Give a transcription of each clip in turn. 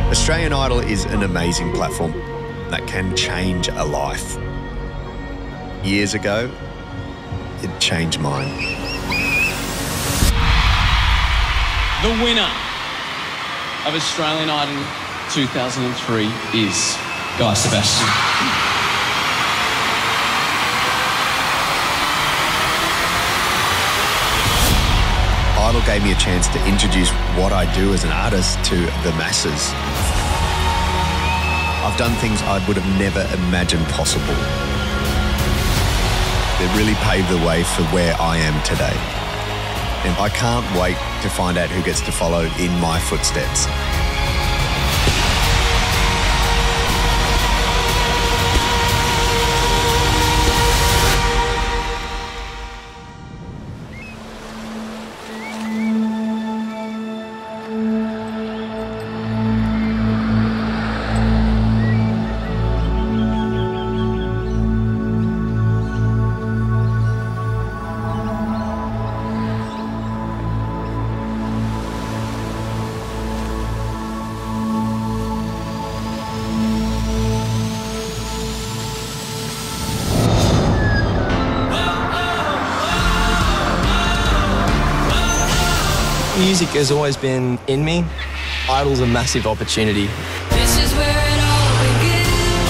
Australian Idol is an amazing platform that can change a life. Years ago, it changed mine. The winner of Australian Idol 2003 is Guy Sebastian. Idol gave me a chance to introduce what I do as an artist to the masses. I've done things I would have never imagined possible. It really paved the way for where I am today. And I can't wait to find out who gets to follow in my footsteps. Music has always been in me. Idol's a massive opportunity. This is where it all begins.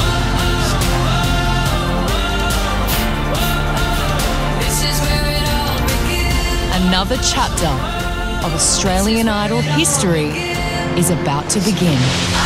This is where it all begins. Another chapter of Australian Idol history is about to begin.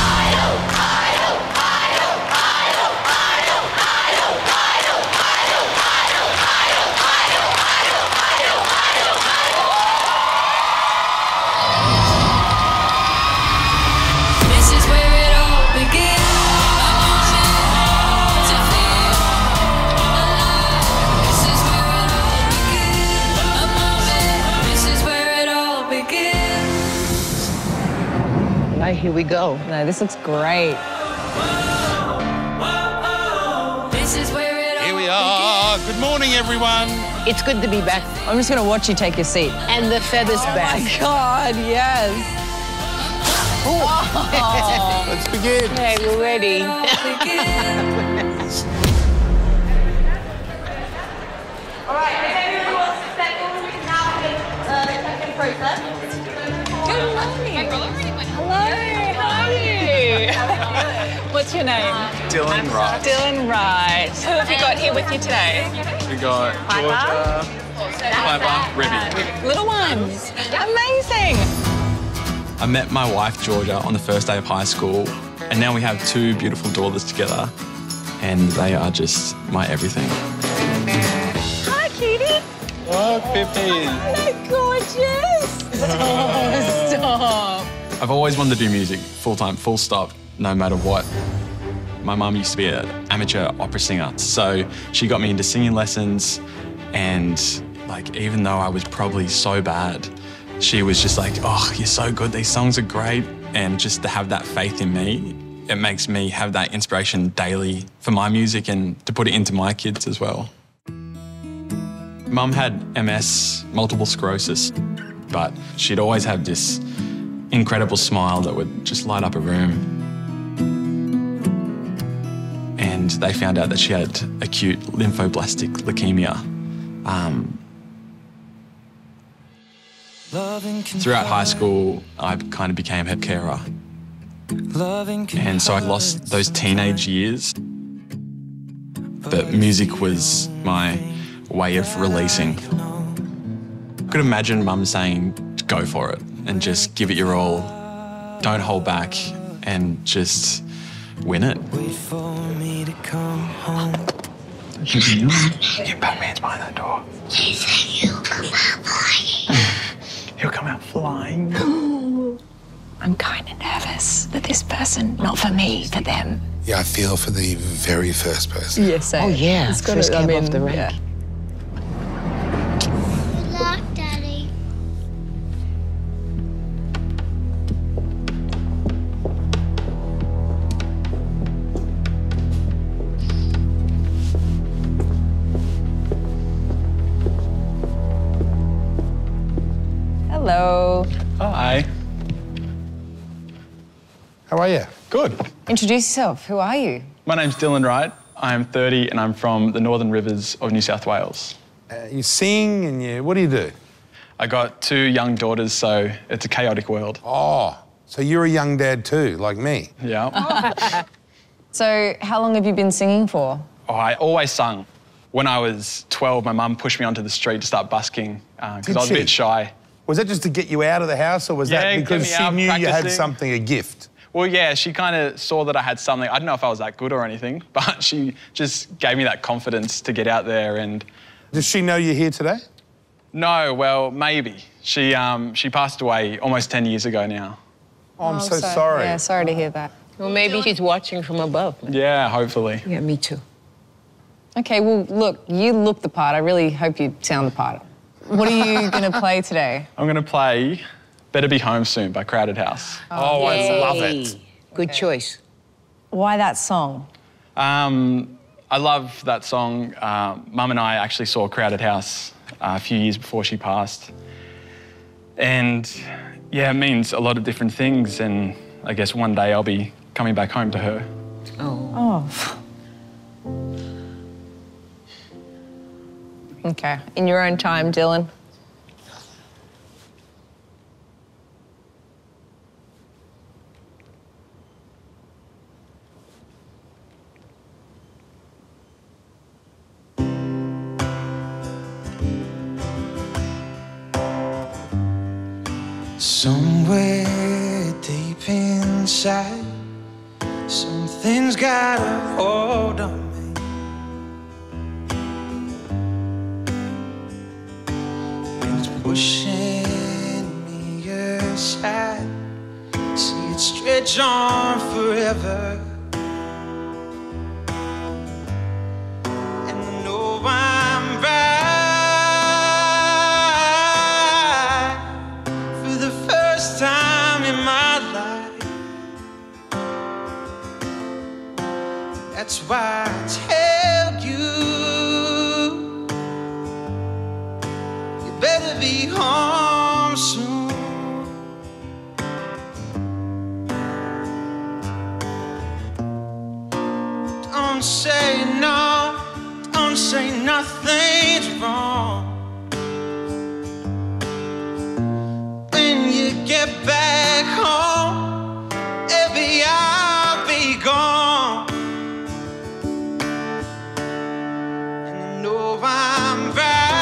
Here we go. No, this looks great. Here we are. Good morning, everyone. It's good to be back. I'm just going to watch you take your seat. And the feathers back. Oh, my God, yes. Oh. Let's begin. Okay, we're ready. All right, if everyone wants to step forward, we can now have a second process. Good morning. Hello, how are you? What's your name? Dylan Wright. Dylan Wright. Who have you got here with you today? We got Georgia, Piper, Ribby. Little ones. Amazing. I met my wife, Georgia, on the first day of high school, and now we have two beautiful daughters together, and they are just my everything. Hi, cutie. Oh, Pippi. Aren't they gorgeous? Oh, stop. I've always wanted to do music full-time, full stop, no matter what. My mum used to be an amateur opera singer, so she got me into singing lessons, and like, even though I was probably so bad, she was just like, oh, you're so good, these songs are great. And just to have that faith in me, it makes me have that inspiration daily for my music and to put it into my kids as well. Mum had MS, multiple sclerosis, but she'd always have this incredible smile that would just light up a room. And they found out that she had acute lymphoblastic leukemia. Throughout high school, I kind of became her carer. And so I lost those teenage years. But music was my way of releasing. I could imagine Mum saying, go for it and just give it your all. Don't hold back and just win it. Wait for me to come home. Your Batman's behind that door. He said you'll come out flying. He'll come out flying. I'm kind of nervous that this person, not for me, for them. Yeah, I feel for the very first person. Yes, Oh, yeah. It's got First to, cab off the rank. yeah. Good luck, Daddy. Hello. Hi. How are you? Good. Introduce yourself. Who are you? My name's Dylan Wright. I'm 30 and I'm from the Northern Rivers of New South Wales. You sing and what do you do? I got 2 young daughters, so it's a chaotic world. Oh, so you're a young dad too, like me? Yeah. So how long have you been singing for? Oh, I always sung. When I was 12, my mum pushed me onto the street to start busking because I was a bit shy. Was that just to get you out of the house, or was that because she knew you had something, a gift? Well, yeah, she kind of saw that I had something. I don't know if I was that good or anything, but she just gave me that confidence to get out there and... Does she know you're here today? No, well, maybe. She passed away almost 10 years ago now. Oh, I'm so sorry. Yeah, sorry to hear that. Well, maybe she's watching from above. Yeah, hopefully. Yeah, me too. Okay, well, look, you look the part. I really hope you sound the part. What are you going to play today? I'm going to play Better Be Home Soon by Crowded House. Oh, I love it. Good choice. Why that song? I love that song. Mum and I actually saw Crowded House a few years before she passed. And, yeah, it means a lot of different things, and I guess one day I'll be coming back home to her. Oh. Okay, in your own time, Dylan. Somewhere deep inside, something's got a hold on me. It's pushing me aside. See it stretch on forever. And I know I'm right. Time in my life. That's why I tell you, you better be home soon. Don't say no, don't say nothing's wrong. Get back home, baby, I'll be gone. And I know I'm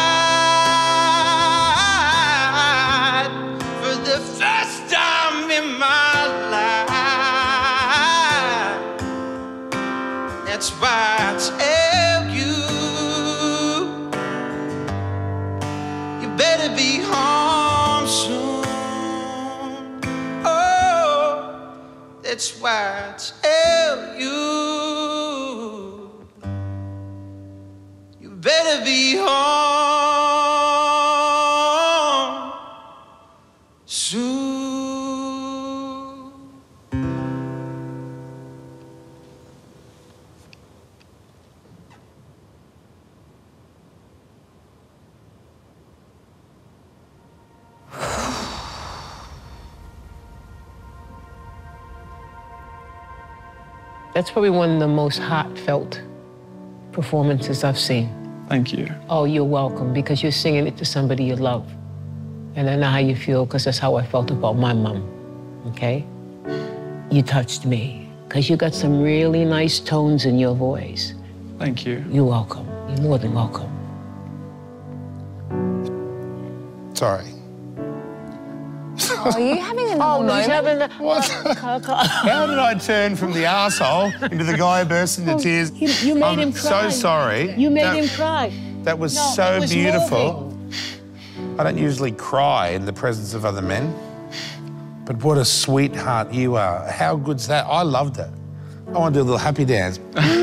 right for the first time in my life. That's why I tell you, you better be home soon. That's why I tell you, you better be home soon. That's probably one of the most heartfelt performances I've seen. Thank you. Oh, you're welcome, because you're singing it to somebody you love. And I know how you feel, because that's how I felt about my mom, okay? You touched me, because you got some really nice tones in your voice. Thank you. You're welcome. You're more than welcome. Sorry. Oh, are you having another moment? What? How did I turn from the arsehole into the guy who burst into tears? You made him cry. I'm so sorry. You made him cry. That was No, so it was beautiful. I don't usually cry in the presence of other men, but what a sweetheart you are. How good's that? I loved it. I want to do a little happy dance.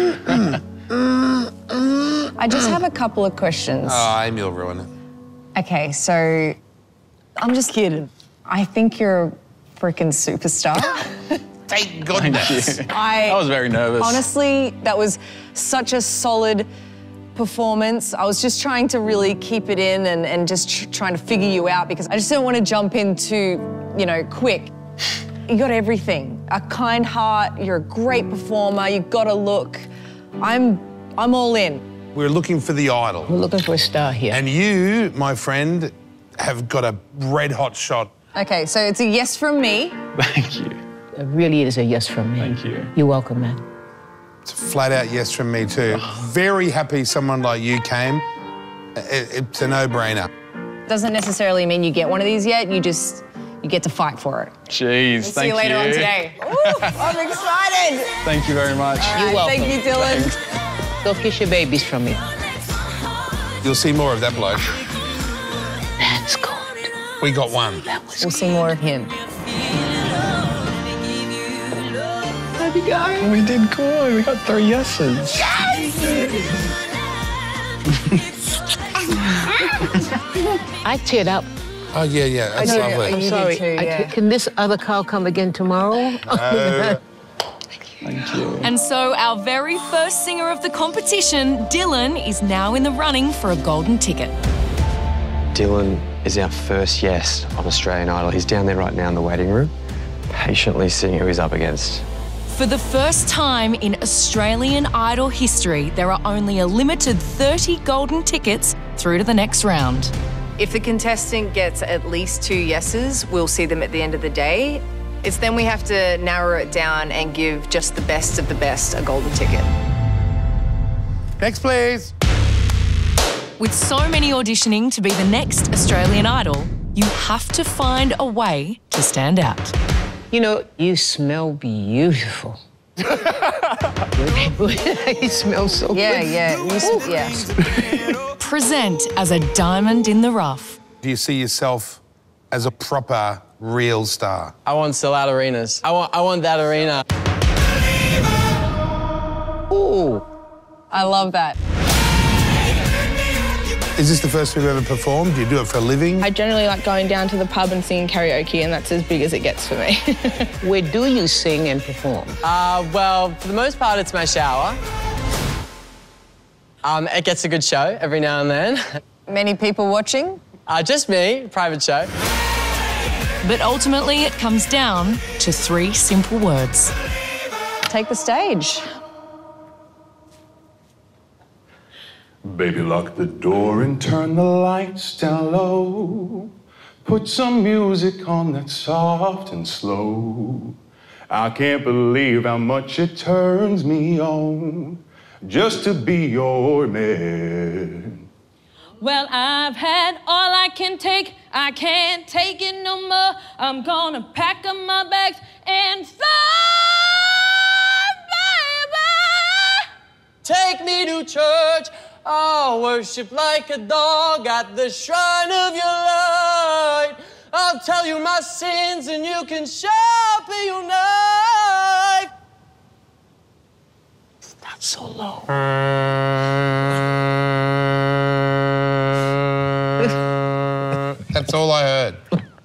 I just have a couple of questions. Oh, Amy will ruin it. Okay, so I'm just kidding. I think you're a freaking superstar. Thank goodness. I was very nervous. Honestly, that was such a solid performance. I was just trying to really keep it in and just trying to figure you out, because I just don't want to jump in too, quick. You got everything. A kind heart, you're a great performer, you got a look. I'm all in. We're looking for the idol. We're looking for a star here. And you, my friend, have got a red-hot shot. Okay, so it's a yes from me. Thank you. It really is a yes from me. Thank you. You're welcome, man. It's a flat-out yes from me too. Very happy someone like you came. It's a no-brainer. Doesn't necessarily mean you get one of these yet, you get to fight for it. Jeez, We'll thank you. see you later on today. Ooh, I'm excited. Thank you very much. You're welcome. Thank you, Dylan. Go kiss your babies from me. You'll see more of that bloke. That's good. We got one. We'll see more of him. How'd you go? We did good. We got 3 yeses. I teared up. Oh, yeah, that's lovely. I'm sorry. Can this other cow come again tomorrow? Thank you. And so our very first singer of the competition, Dylan, is now in the running for a golden ticket. Dylan is our first yes on Australian Idol. He's down there right now in the waiting room, patiently seeing who he's up against. For the first time in Australian Idol history, there are only a limited 30 golden tickets through to the next round. If the contestant gets at least 2 yeses, we'll see them at the end of the day. It's then we have to narrow it down and give just the best of the best a golden ticket. Next, please. With so many auditioning to be the next Australian Idol, you have to find a way to stand out. You know, you smell beautiful. You smell so good. Yeah. Present as a diamond in the rough. Do you see yourself as a proper, real star? I want to sell out arenas. I want that arena. Ooh. I love that. Is this the first time you've ever performed? Do you do it for a living? I generally like going down to the pub and singing karaoke, and that's as big as it gets for me. Where do you sing and perform? Well, for the most part, it's my shower. It gets a good show every now and then. Many people watching? Just me, private show. But ultimately, it comes down to 3 simple words. Take the stage. Baby, lock the door and turn the lights down low. Put some music on that's soft and slow. I can't believe how much it turns me on just to be your man. Well, I've had all I can take. I can't take it no more. I'm gonna pack up my bags and fly, baby. Take me to church. I'll worship like a dog at the shrine of your light. I'll tell you my sins and you can sharpen your knife. It's not so low. That's all I heard.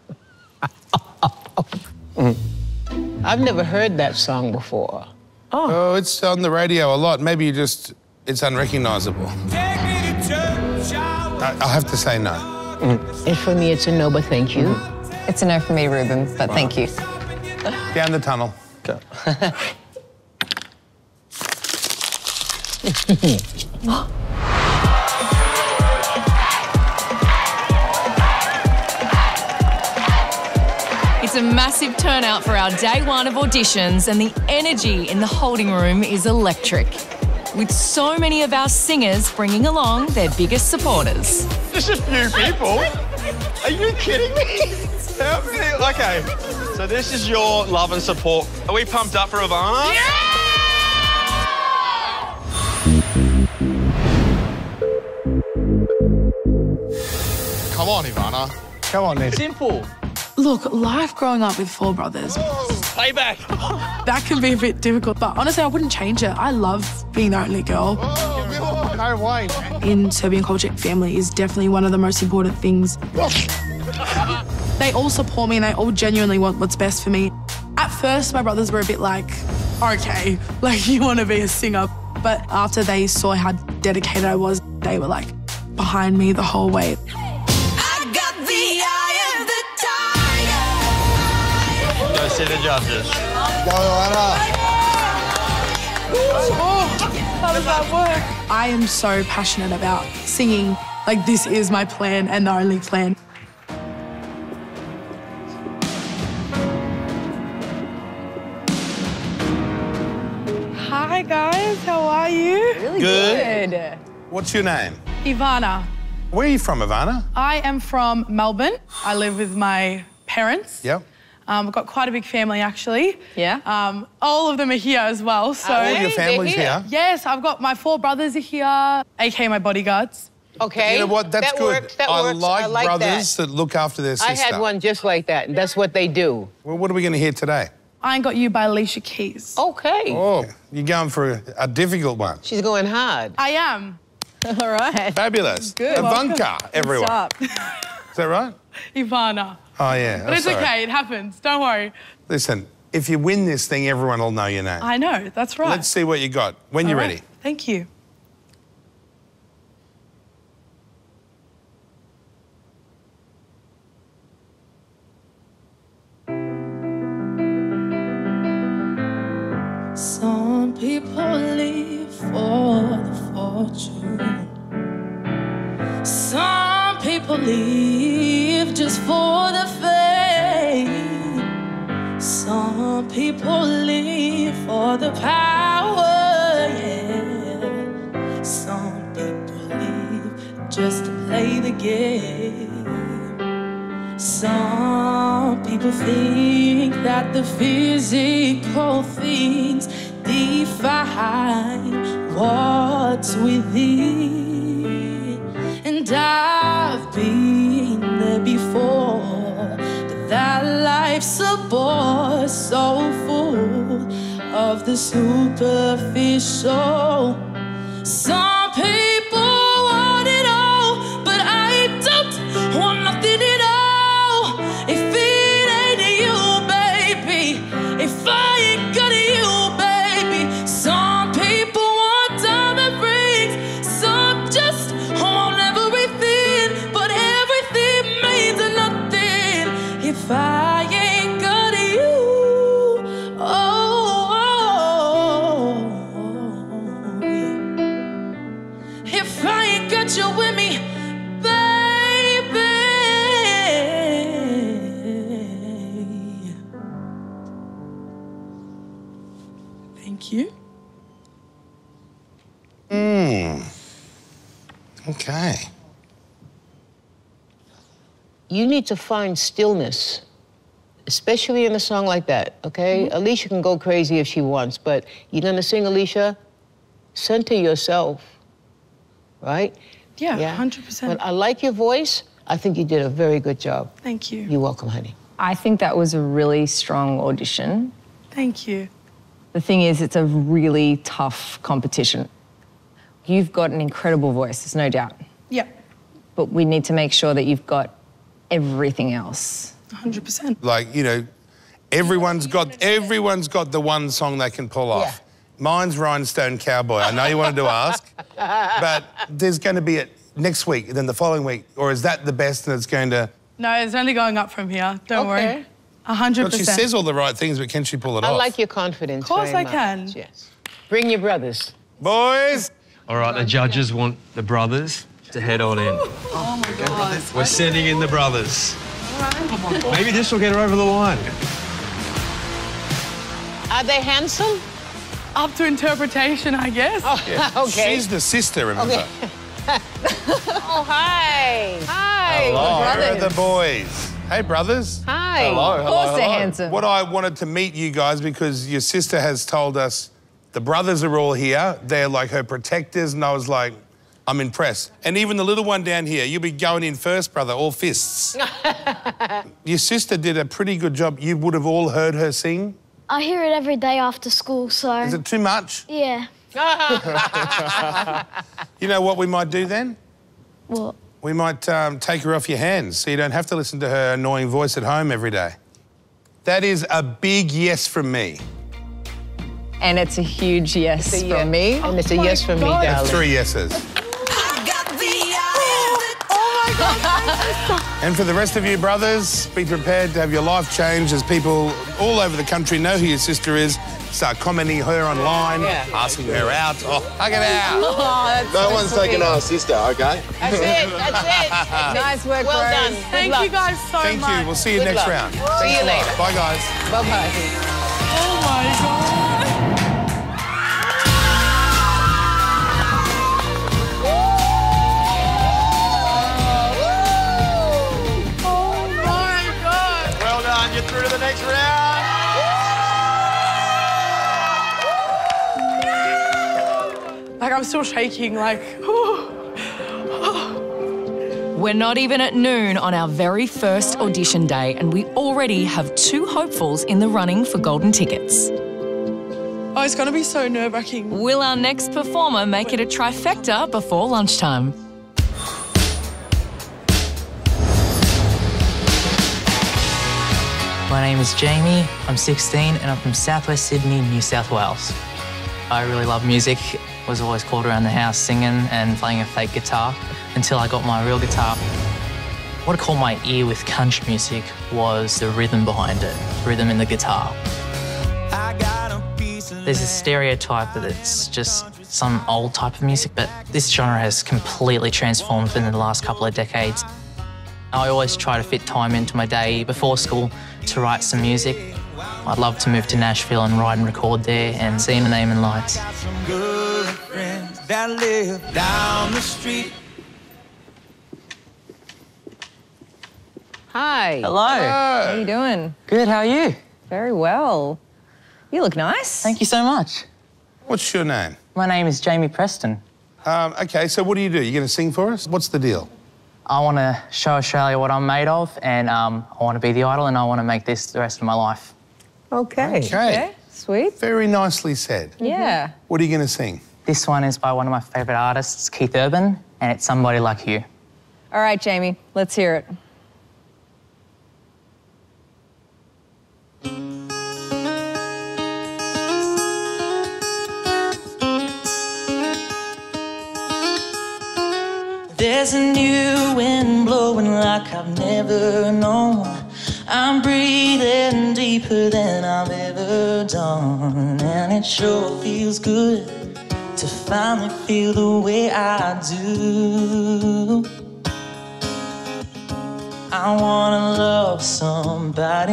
I've never heard that song before. Oh, it's on the radio a lot. Maybe it's unrecognisable. I'll have to say no. And for me, it's a no, but thank you. It's a no for me, Ruben, but thank you. Down the tunnel. Go. It's a massive turnout for our day 1 of auditions, and the energy in the holding room is electric, with so many of our singers bringing along their biggest supporters. Just a few people? Are you kidding me? How many? Okay, so this is your love and support. Are we pumped up for Ivana? Yeah! Come on, Ivana. Come on, then. Simple. Look, life growing up with 4 brothers, Playback. that can be a bit difficult, but honestly, I wouldn't change it. I love being the only girl. No way. In Serbian culture, family is definitely one of the most important things. They all support me and they all genuinely want what's best for me. At first, my brothers were a bit like, okay, like you want to be a singer. But after they saw how dedicated I was, they were like behind me the whole way. see the judges. Go, Anna. How does that work? I am so passionate about singing. Like, this is my plan and the only plan. Hi, guys. How are you? Really good. What's your name? Ivana. Where are you from, Ivana? I am from Melbourne. I live with my parents. Yep. I've got quite a big family, actually. Yeah? All of them are here as well, so... All your family's here? Yes, I've got my 4 brothers are here, aka my bodyguards. Okay. You know what? That's good. Works, that I works. like brothers that look after their sister. I had one just like that, and that's what they do. Well, what are we going to hear today? I Ain't Got You by Alicia Keys. Okay. Oh, you're going for a difficult one. She's going hard. I am. All right. Fabulous. Good. Ivanka, everyone. Stop. Is that right? Ivana. Oh, yeah. But it's okay, it happens. Don't worry. Listen, if you win this thing, everyone will know your name. I know, that's right. Let's see what you got when you're ready. Thank you. Some people live for the fortune. Some people live just for the fame. Some people live for the power, yeah. Some people live just to play the game. Some people think that the physical things define what's within. And I've been there before, but that life's a bore so full of the superficial. Some people want it all, but I don't want nothing at all. If it ain't you, baby, if I ain't got you, baby. Some people want diamond rings, some just want everything, but everything means nothing if I ain't got you. Oh, yeah. If I ain't got you with me, you. Okay. You need to find stillness, especially in a song like that, okay? Mm-hmm. Alicia can go crazy if she wants, but you're gonna sing, Alicia, center yourself, right? Yeah, 100%. But I like your voice. I think you did a very good job. Thank you. You're welcome, honey. I think that was a really strong audition. Thank you. The thing is, it's a really tough competition. You've got an incredible voice, there's no doubt. Yeah. But we need to make sure that you've got everything else. 100%. Like, you know, everyone's got the one song they can pull off. Yeah. Mine's Rhinestone Cowboy. I know you wanted to ask, but there's going to be it next week, then the following week, or is that the best and it's going to... No, it's only going up from here. Don't worry. 100%. Well, she says all the right things, but can she pull it I off? like your confidence. Of course very I can. much. Yes. Bring your brothers. Boys! All right, the judges want the brothers to head on in. Oh my God. We're sending in the brothers. Maybe this will get her over the line. Are they handsome? Up to interpretation, I guess. Oh, Yeah. okay. She's the sister, remember? Okay. Oh, hi. Hi. Hello. Where brothers. are the boys? Hey, brothers. Hi. Hello, Of course they're handsome. What I wanted to meet you guys because your sister has told us the brothers are all here. They're like her protectors, and I was like, I'm impressed. And even the little one down here, you'll be going in first, brother, all fists. Your sister did a pretty good job. You would have all heard her sing. I hear it every day after school, so... Is it too much? Yeah. You know what we might do then? What? We might take her off your hands so you don't have to listen to her annoying voice at home every day. That is a big yes from me. And it's a huge yes from me. And it's a yes from me, darling. That's 3 yeses. Oh my God. And for the rest of you brothers, be prepared to have your life changed as people all over the country know who your sister is, start commenting her online, asking her out. Oh, hug it out. Oh, No one's taking our sister, okay? That's it. That's it. Nice work, Well bros. done. Thank you guys so much. Thank you. We'll see you Good next luck. round. See Thanks you a lot. later. Bye, guys. Bye-bye. Oh my God. Well done, you're through to the next round. Like, I'm still shaking, like, We're not even at noon on our very first audition day, and we already have 2 hopefuls in the running for golden tickets. oh, it's gonna be so nerve-wracking. Will our next performer make it a trifecta before lunchtime? My name is Jamie, I'm 16 and I'm from southwest Sydney, New South Wales. I really love music, was always called around the house singing and playing a fake guitar until I got my real guitar. What caught my ear with country music was the rhythm behind it, rhythm in the guitar. There's a stereotype that it's just some old type of music, but this genre has completely transformed within the last couple of decades. I always try to fit time into my day before school to write some music. I'd love to move to Nashville and write and record there and see my name in lights. Some good friends that live down the street. Hi. Hello. How you doing? Good, how are you? Very well. You look nice. Thank you so much. What's your name? My name is Jamie Preston. Okay, so what do? You're going to sing for us? What's the deal? I want to show Australia what I'm made of, and I want to be the idol, and I want to make this the rest of my life. Okay. Okay. Sweet. Very nicely said. Yeah. What are you going to sing? This one is by one of my favourite artists, Keith Urban, and it's Somebody Like You. All right, Jamie, let's hear it. There's a new wind blowing like I've never known. I'm breathing deeper than I've ever done. And it sure feels good to finally feel the way I do. I wanna love somebody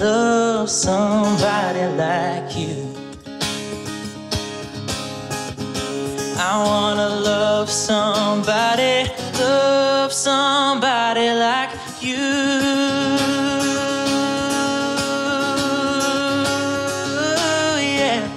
like you. I wanna love somebody like you. Yeah.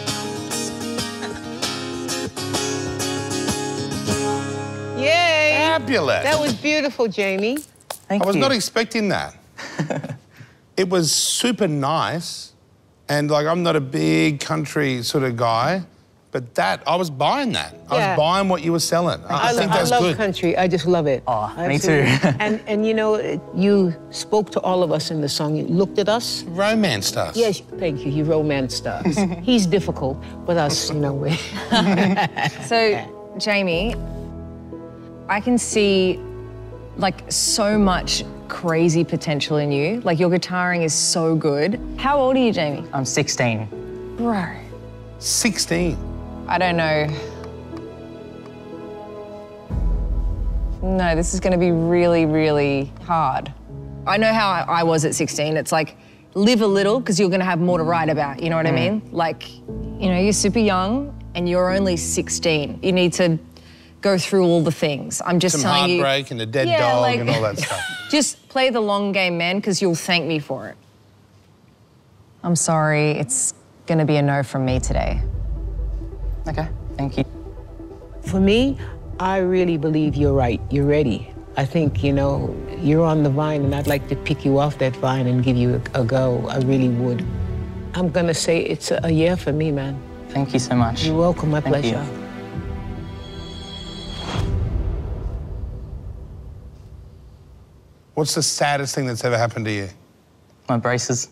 Yay. Fabulous. That was beautiful, Jamie. I was not expecting that. It was super nice, and like I'm not a big country sort of guy, but that I was buying that. I was buying what you were selling. I think that's I love good. country. I just love it. Oh, me too. and you know, you spoke to all of us in the song. You looked at us. Romanced us. Yes, thank you. You romanced us. He's difficult, but us, you know, we. So, Jamie, I can see like so much crazy potential in you. Like your guitaring is so good. How old are you, Jamie? I'm 16. Bro. 16. I don't know. No, this is going to be really, really hard. I know how I was at 16. It's like, live a little because you're going to have more to write about, you know what I mean? Like, you know, you're super young and you're only 16. You need to go through all the things. I'm just Some telling you. heartbreak and a dead dog like, and all that stuff. Just play the long game, man, because you'll thank me for it. I'm sorry, it's going to be a no from me today. Okay, thank you. For me, I really believe you're right. You're ready. I think, you know, you're on the vine and I'd like to pick you off that vine and give you a go. I really would. I'm gonna say it's a yeah for me, man. Thank you so much. You're welcome, my Thank pleasure. you. What's the saddest thing that's ever happened to you? My braces.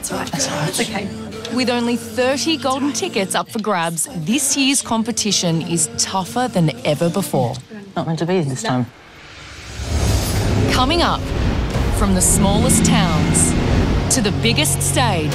That's right. It's okay. With only 30 golden tickets up for grabs, this year's competition is tougher than ever before. Not meant to be this time. Coming up, from the smallest towns to the biggest stage.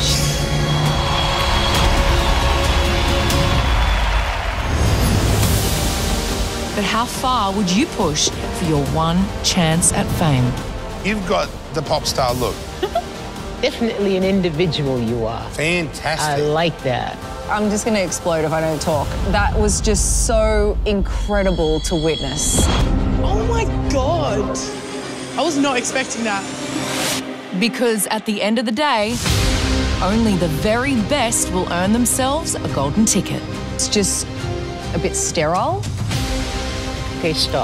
But how far would you push for your one chance at fame? You've got the pop star look. Definitely an individual you are. Fantastic. I like that. I'm just going to explode if I don't talk. That was just so incredible to witness. Oh my God. I was not expecting that. Because at the end of the day, only the very best will earn themselves a golden ticket. It's just a bit sterile. Okay, stop.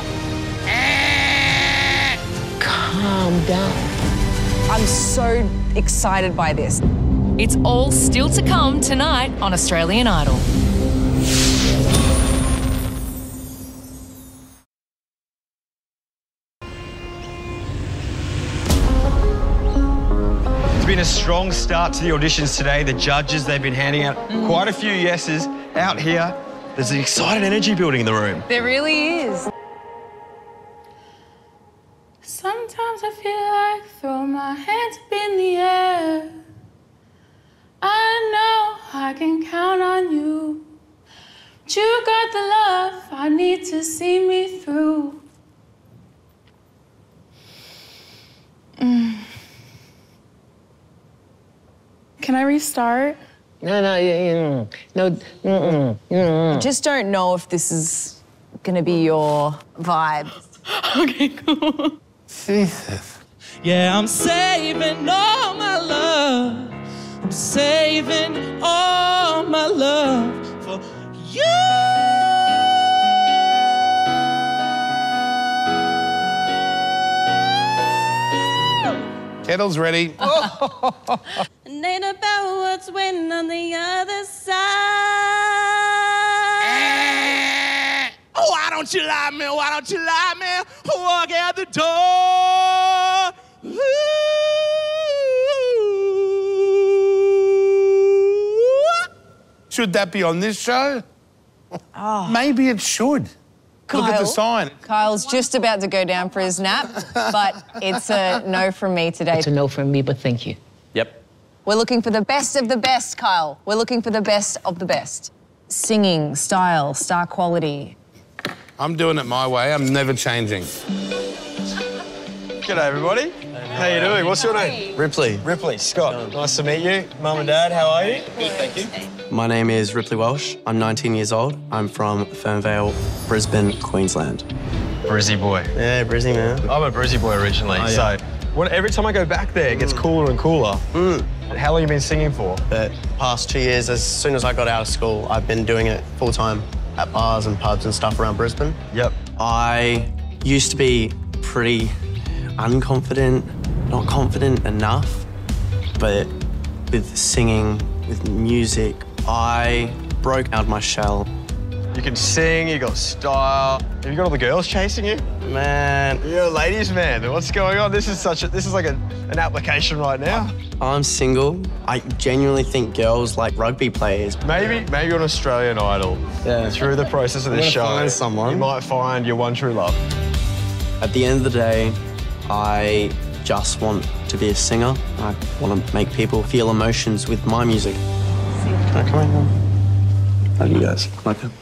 Calm down. I'm so excited by this. It's all still to come tonight on Australian Idol. It's been a strong start to the auditions today. The judges, they've been handing out quite a few yeses out here. There's an excited energy building in the room. There really is. Sometimes I feel like throw my hands up in the air. I know I can count on you. But you got the love I need to see me through. Can I restart? No. I just don't know if this is gonna be your vibe. Okay, cool. Jesus. Yeah, I'm saving all my love. I'm saving all my love for you. Kettle's ready. It ain't about what's waiting on the other side. Oh, why don't you lie, man? Why don't you lie, man? Walk out the door. Ooh. Should that be on this show? Oh. Maybe it should. Look at the sign. Kyle's just about to go down for his nap, but it's a no from me today. It's a no from me, but thank you. Yep. We're looking for the best of the best, Kyle. We're looking for the best of the best. Singing, style, star quality. I'm doing it my way. I'm never changing. G'day, everybody. How you doing? What's your name? Ripley. Ripley. Scott. Nice to meet you. Mum and Dad, how are you? Good, thank you. My name is Ripley Welsh. I'm 19 years old. I'm from Fernvale, Brisbane, Queensland. Brizzy boy. Yeah, Brizzy, man. I'm a Brizzy boy originally, so every time I go back there, it gets cooler and cooler. How long have you been singing for? The past 2 years, as soon as I got out of school, I've been doing it full-time at bars and pubs and stuff around Brisbane. Yep. I used to be pretty unconfident, not confident enough, but with singing, with music, I broke out of my shell. You can sing, you got style. Have you got all the girls chasing you? Man. You're a ladies' man. What's going on? This is like an application right now. I'm single. I genuinely think girls like rugby players. Maybe on Australian Idol. Yeah. Through the process of this show, find someone. You might find your one true love. At the end of the day, I just want to be a singer. I want to make people feel emotions with my music. Can I come in? Love you guys. Like that.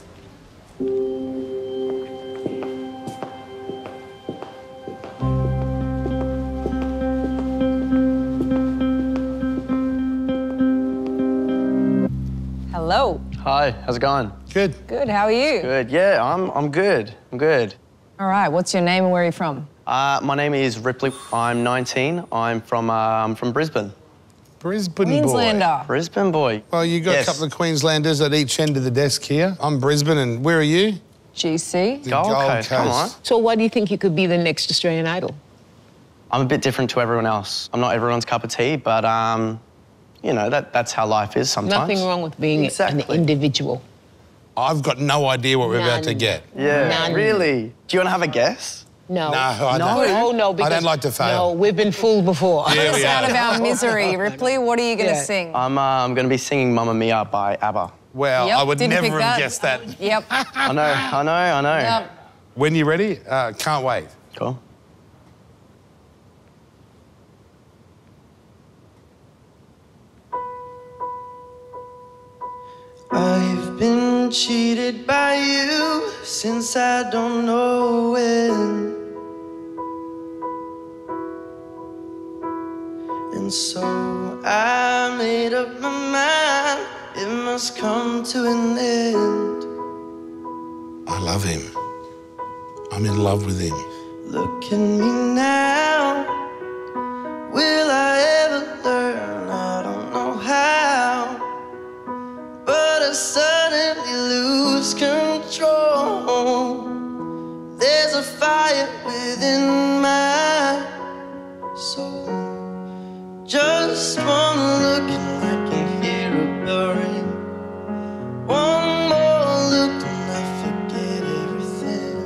Hello. Hi, how's it going? Good. Good, how are you? Good, yeah, I'm good. I'm good. All right, what's your name and where are you from? My name is Ripley. I'm 19. I'm from Brisbane. Brisbane Queenslander. boy. Brisbane boy. Well, you got Yes. a couple of Queenslanders at each end of the desk here. I'm Brisbane, and where are you? GC. The Gold Coast, come on. So why do you think you could be the next Australian Idol? I'm a bit different to everyone else. I'm not everyone's cup of tea, but you know, that's how life is sometimes. Nothing wrong with being an individual. I've got no idea what we're about to get. Yeah, None. really? Do you want to have a guess? No. No, I no. don't. Oh, no, because... I don't like to fail. No, we've been fooled before. Yeah, we Out are. of our misery. Ripley, what are you going to sing? I'm going to be singing Mamma Mia by ABBA. Well, Yep, I would didn't never pick have that. guessed that. Yep. I know. Yep. When you ready? Can't wait. Cool. I've been cheated by you since I don't know when. And so I made up my mind, it must come to an end. I love him. I'm in love with him. Look at me now, will I ever learn? I don't know how, but I suddenly lose control. There's a fire within my soul. Just one look and I can hear a bell ring. One more look and I forget everything.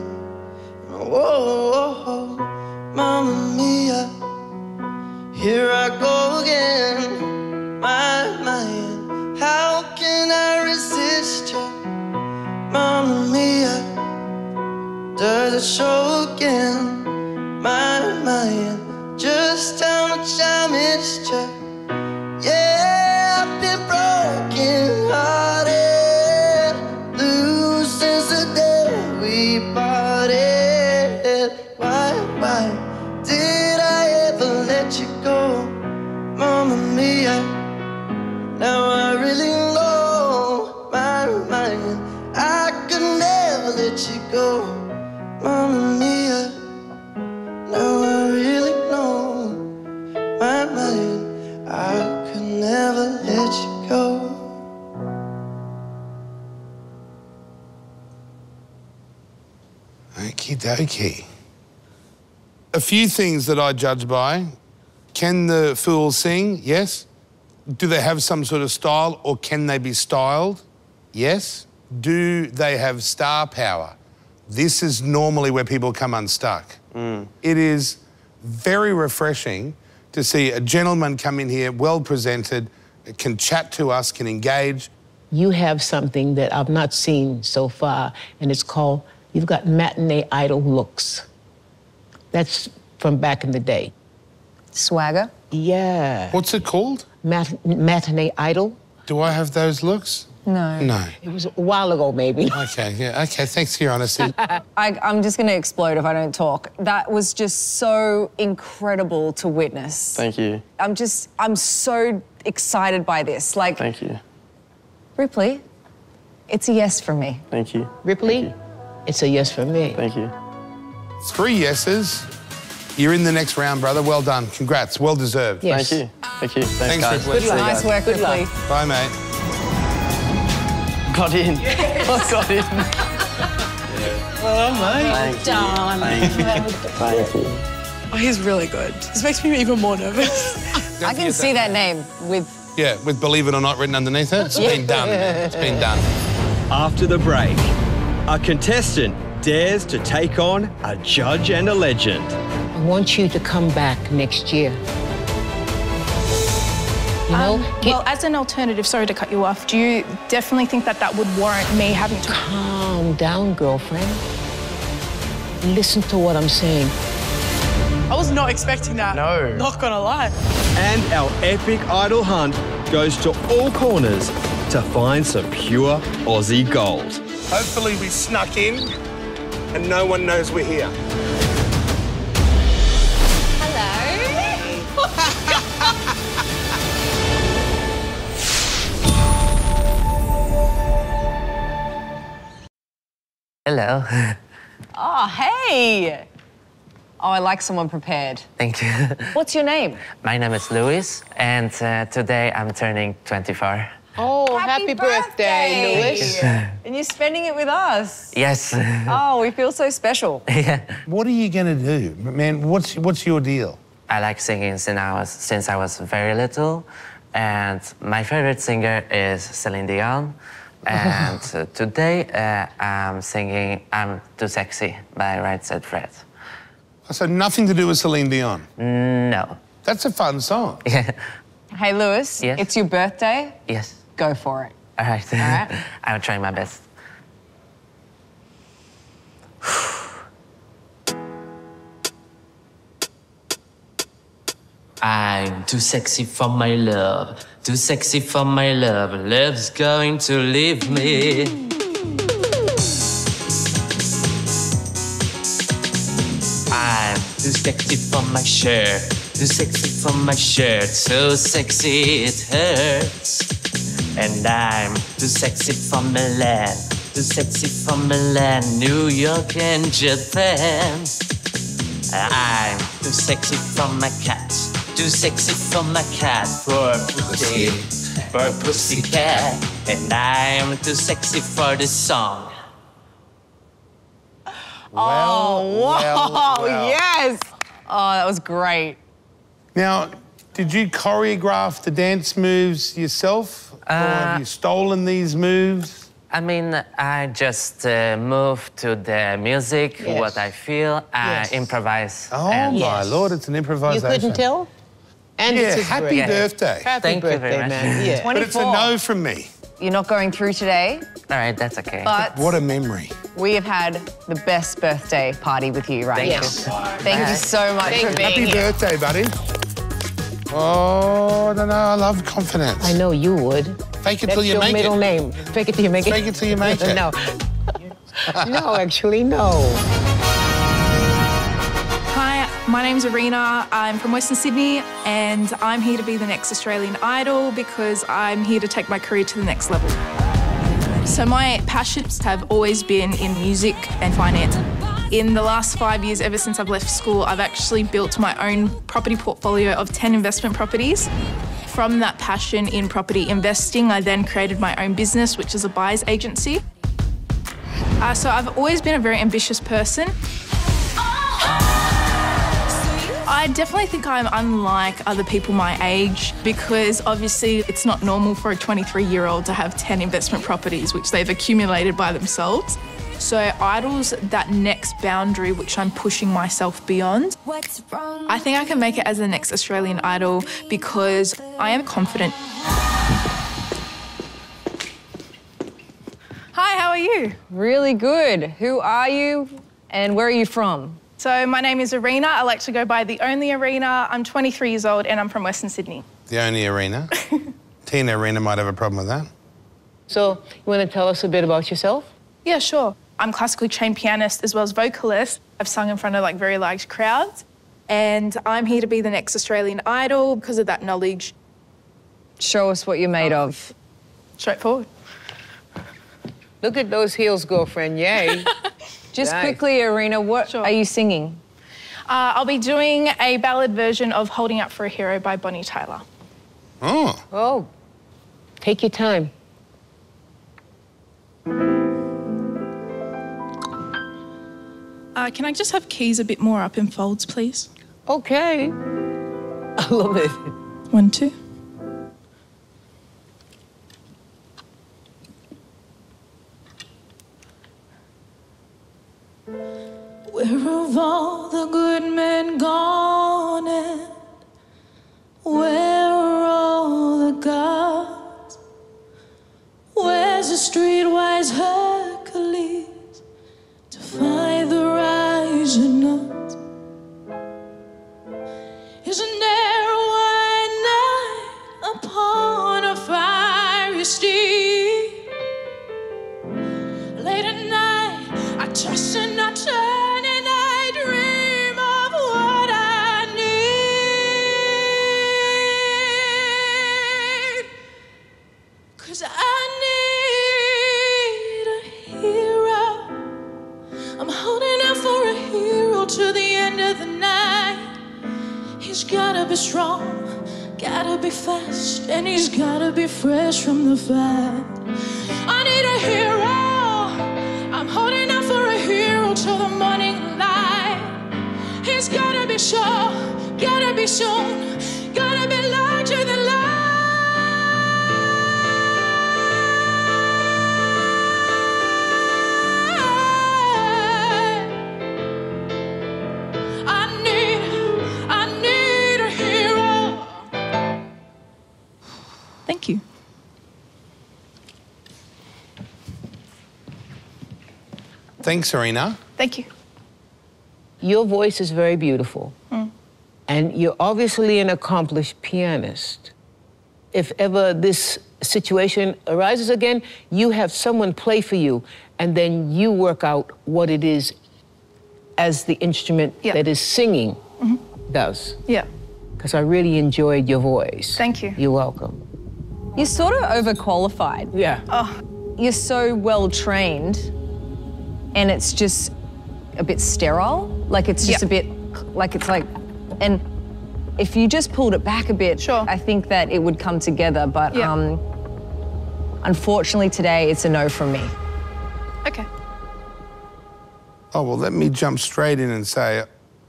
Whoa, Mamma Mia, here I go again. My, how can I resist you? Mamma Mia, does it show again? My, just how much I missed you. Yeah, I've been broken hearted, blue since the day we parted. Why did I ever let you go? Mamma Mia, now I really know my mind. I could never let you go. Mamma Mia, now I really know my mind. I could never let you go. Okie dokie. A few things that I judge by. Can the fool sing? Yes. Do they have some sort of style, or can they be styled? Yes. Do they have star power? This is normally where people come unstuck. It is very refreshing to see a gentleman come in here, well presented, can chat to us, can engage. You have something that I've not seen so far, and it's called, you've got matinee idol looks. That's from back in the day. Swagger? Yeah. What's it called? Matinee idol. Do I have those looks? No. No. It was a while ago, maybe. Okay, yeah, okay, thanks for your honesty. I'm just going to explode if I don't talk. That was just so incredible to witness. Thank you. I'm so excited by this. Like, Thank you. Ripley, it's a yes for me. Thank you. Ripley, it's a yes for me. Thank you. 3 yeses. You're in the next round, brother. Well done. Congrats. Well deserved. Yes. Thank you. Thank you. Thanks, guys. Ripley. See you Nice guys. work, Good Ripley. luck. Bye, mate. Got in. Got in. Well, mate. Thank you. Thank you. Oh, he's really good. This makes me even more nervous. I can see that name with... Yeah, with Believe It or Not written underneath it. It's been done. It's been done. After the break, a contestant dares to take on a judge and a legend. I want you to come back next year. You know, well, as an alternative, sorry to cut you off, do you definitely think that that would warrant me having to... Calm down, girlfriend. Listen to what I'm saying. I was not expecting that. No. Not gonna lie. And our epic idol hunt goes to all corners to find some pure Aussie gold. Hopefully we snuck in and no one knows we're here. Hello. Oh, hey! Oh, I like someone prepared. Thank you. What's your name? My name is Louis, and today I'm turning 24. Oh, happy birthday, Louis. And you're spending it with us. Yes. Oh, we feel so special. Yeah. What are you going to do? Man, what's your deal? I like singing since I was very little, and my favorite singer is Celine Dion. And today I'm singing I'm Too Sexy by Right Said Fred. So nothing to do with Celine Dion? No. That's a fun song. Hey, Lewis, Yes? it's your birthday. Yes. Go for it. All right. All right. I'll try my best. I'm too sexy for my love, too sexy for my love. Love's going to leave me. I'm too sexy for my shirt, too sexy for my shirt. So sexy it hurts. And I'm too sexy for Milan, too sexy for Milan, New York and Japan. I'm too sexy for my cat, too sexy for my cat, for pussycat. And I'm too sexy for this song. Wow, yes. Oh, that was great. Now, did you choreograph the dance moves yourself? Or have you stolen these moves? I mean, I just move to the music, Yes. what I feel, I improvise. Oh, my Lord, it's an improvisation. You couldn't tell? And yeah, it's his happy birthday. Happy Thank you birthday, very much. man. Yeah. But it's a no from me. You're not going through today, All right, that's okay. but What a memory. we have had the best birthday party with you right Thank now. you. Thank you so much for being Happy here. birthday, buddy. Oh, I don't know, I love confidence. I know you would. Fake it That's till you your make middle it. name. Fake it till you make it. Fake it till you make it. No. No, actually, no. Hi, my name's Arena. I'm from Western Sydney and I'm here to be the next Australian Idol because I'm here to take my career to the next level. So my passions have always been in music and finance. In the last 5 years, ever since I've left school, I've actually built my own property portfolio of 10 investment properties. From that passion in property investing, I then created my own business, which is a buyer's agency. So I've always been a very ambitious person. I definitely think I'm unlike other people my age because obviously it's not normal for a 23-year-old to have 10 investment properties which they've accumulated by themselves. So Idol's that next boundary which I'm pushing myself beyond. I think I can make it as the next Australian Idol because I am confident. Hi, how are you? Really good. Who are you and where are you from? So my name is Arena. I like to go by The Only Arena. I'm 23 years old and I'm from Western Sydney. The Only Arena. Tina Arena might have a problem with that. So, you want to tell us a bit about yourself? Yeah, sure. I'm classically trained pianist as well as vocalist. I've sung in front of like very large crowds and I'm here to be the next Australian Idol because of that knowledge. Show us what you're made of. Straightforward. Look at those heels, girlfriend. Yay. Just Nice. quickly, Arena, what are you singing? I'll be doing a ballad version of Holding Out for a Hero by Bonnie Tyler. Oh. Oh. Take your time. Can I just have keys a bit more up in folds, please? Okay. I love it. 1, 2. Where have all the good men gone and where are all the gods? Where's the streetwise Hercules to find the rising nuts? Isn't there a white knight upon a fiery steed? Late at night, I toss and I turn and I dream of what I need. 'Cause I need a hero. I'm holding out for a hero to the end of the night. He's gotta be strong, gotta be fast, and he's gotta be fresh from the fight. I need a hero. I'm holding out for a hero till the morning light. He's gotta be sure, gotta be soon, gotta be larger than life. I Thank you. Thanks, Serena. Thank you. Your voice is very beautiful. Mm. And you're obviously an accomplished pianist. If ever this situation arises again, you have someone play for you, and then you work out what it is as the instrument that is singing does. Yeah. Because I really enjoyed your voice. Thank you. You're welcome. You're sort of overqualified. Yeah. Oh. You're so well trained, and it's just a bit sterile. Like it's just a bit, like it's like, and if you just pulled it back a bit, I think that it would come together. But unfortunately today, it's a no from me. Okay. Oh, well, let me jump straight in and say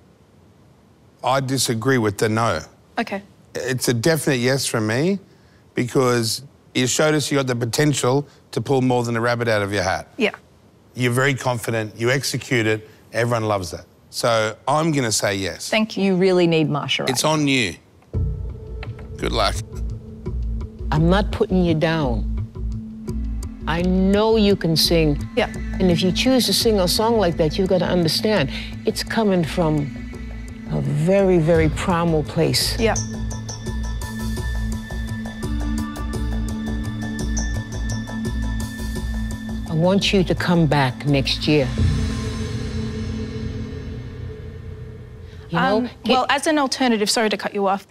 I disagree with the no. Okay. It's a definite yes from me because you showed us you got the potential to pull more than a rabbit out of your hat. Yeah. You're very confident, you execute it, everyone loves that. So I'm going to say yes. Thank you. You really need Marcia right. It's on you. Good luck. I'm not putting you down. I know you can sing. Yeah. And if you choose to sing a song like that, you've got to understand, it's coming from a very, very primal place. Yeah. I want you to come back next year. You know, well, as an alternative, sorry to cut you off.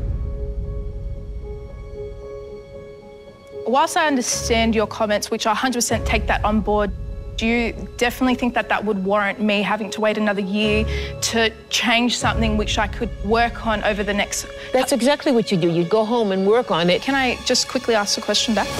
Whilst I understand your comments, which I 100% take that on board, do you definitely think that that would warrant me having to wait another year to change something which I could work on over the next... That's exactly what you do. You go home and work on it. Can I just quickly ask a question back?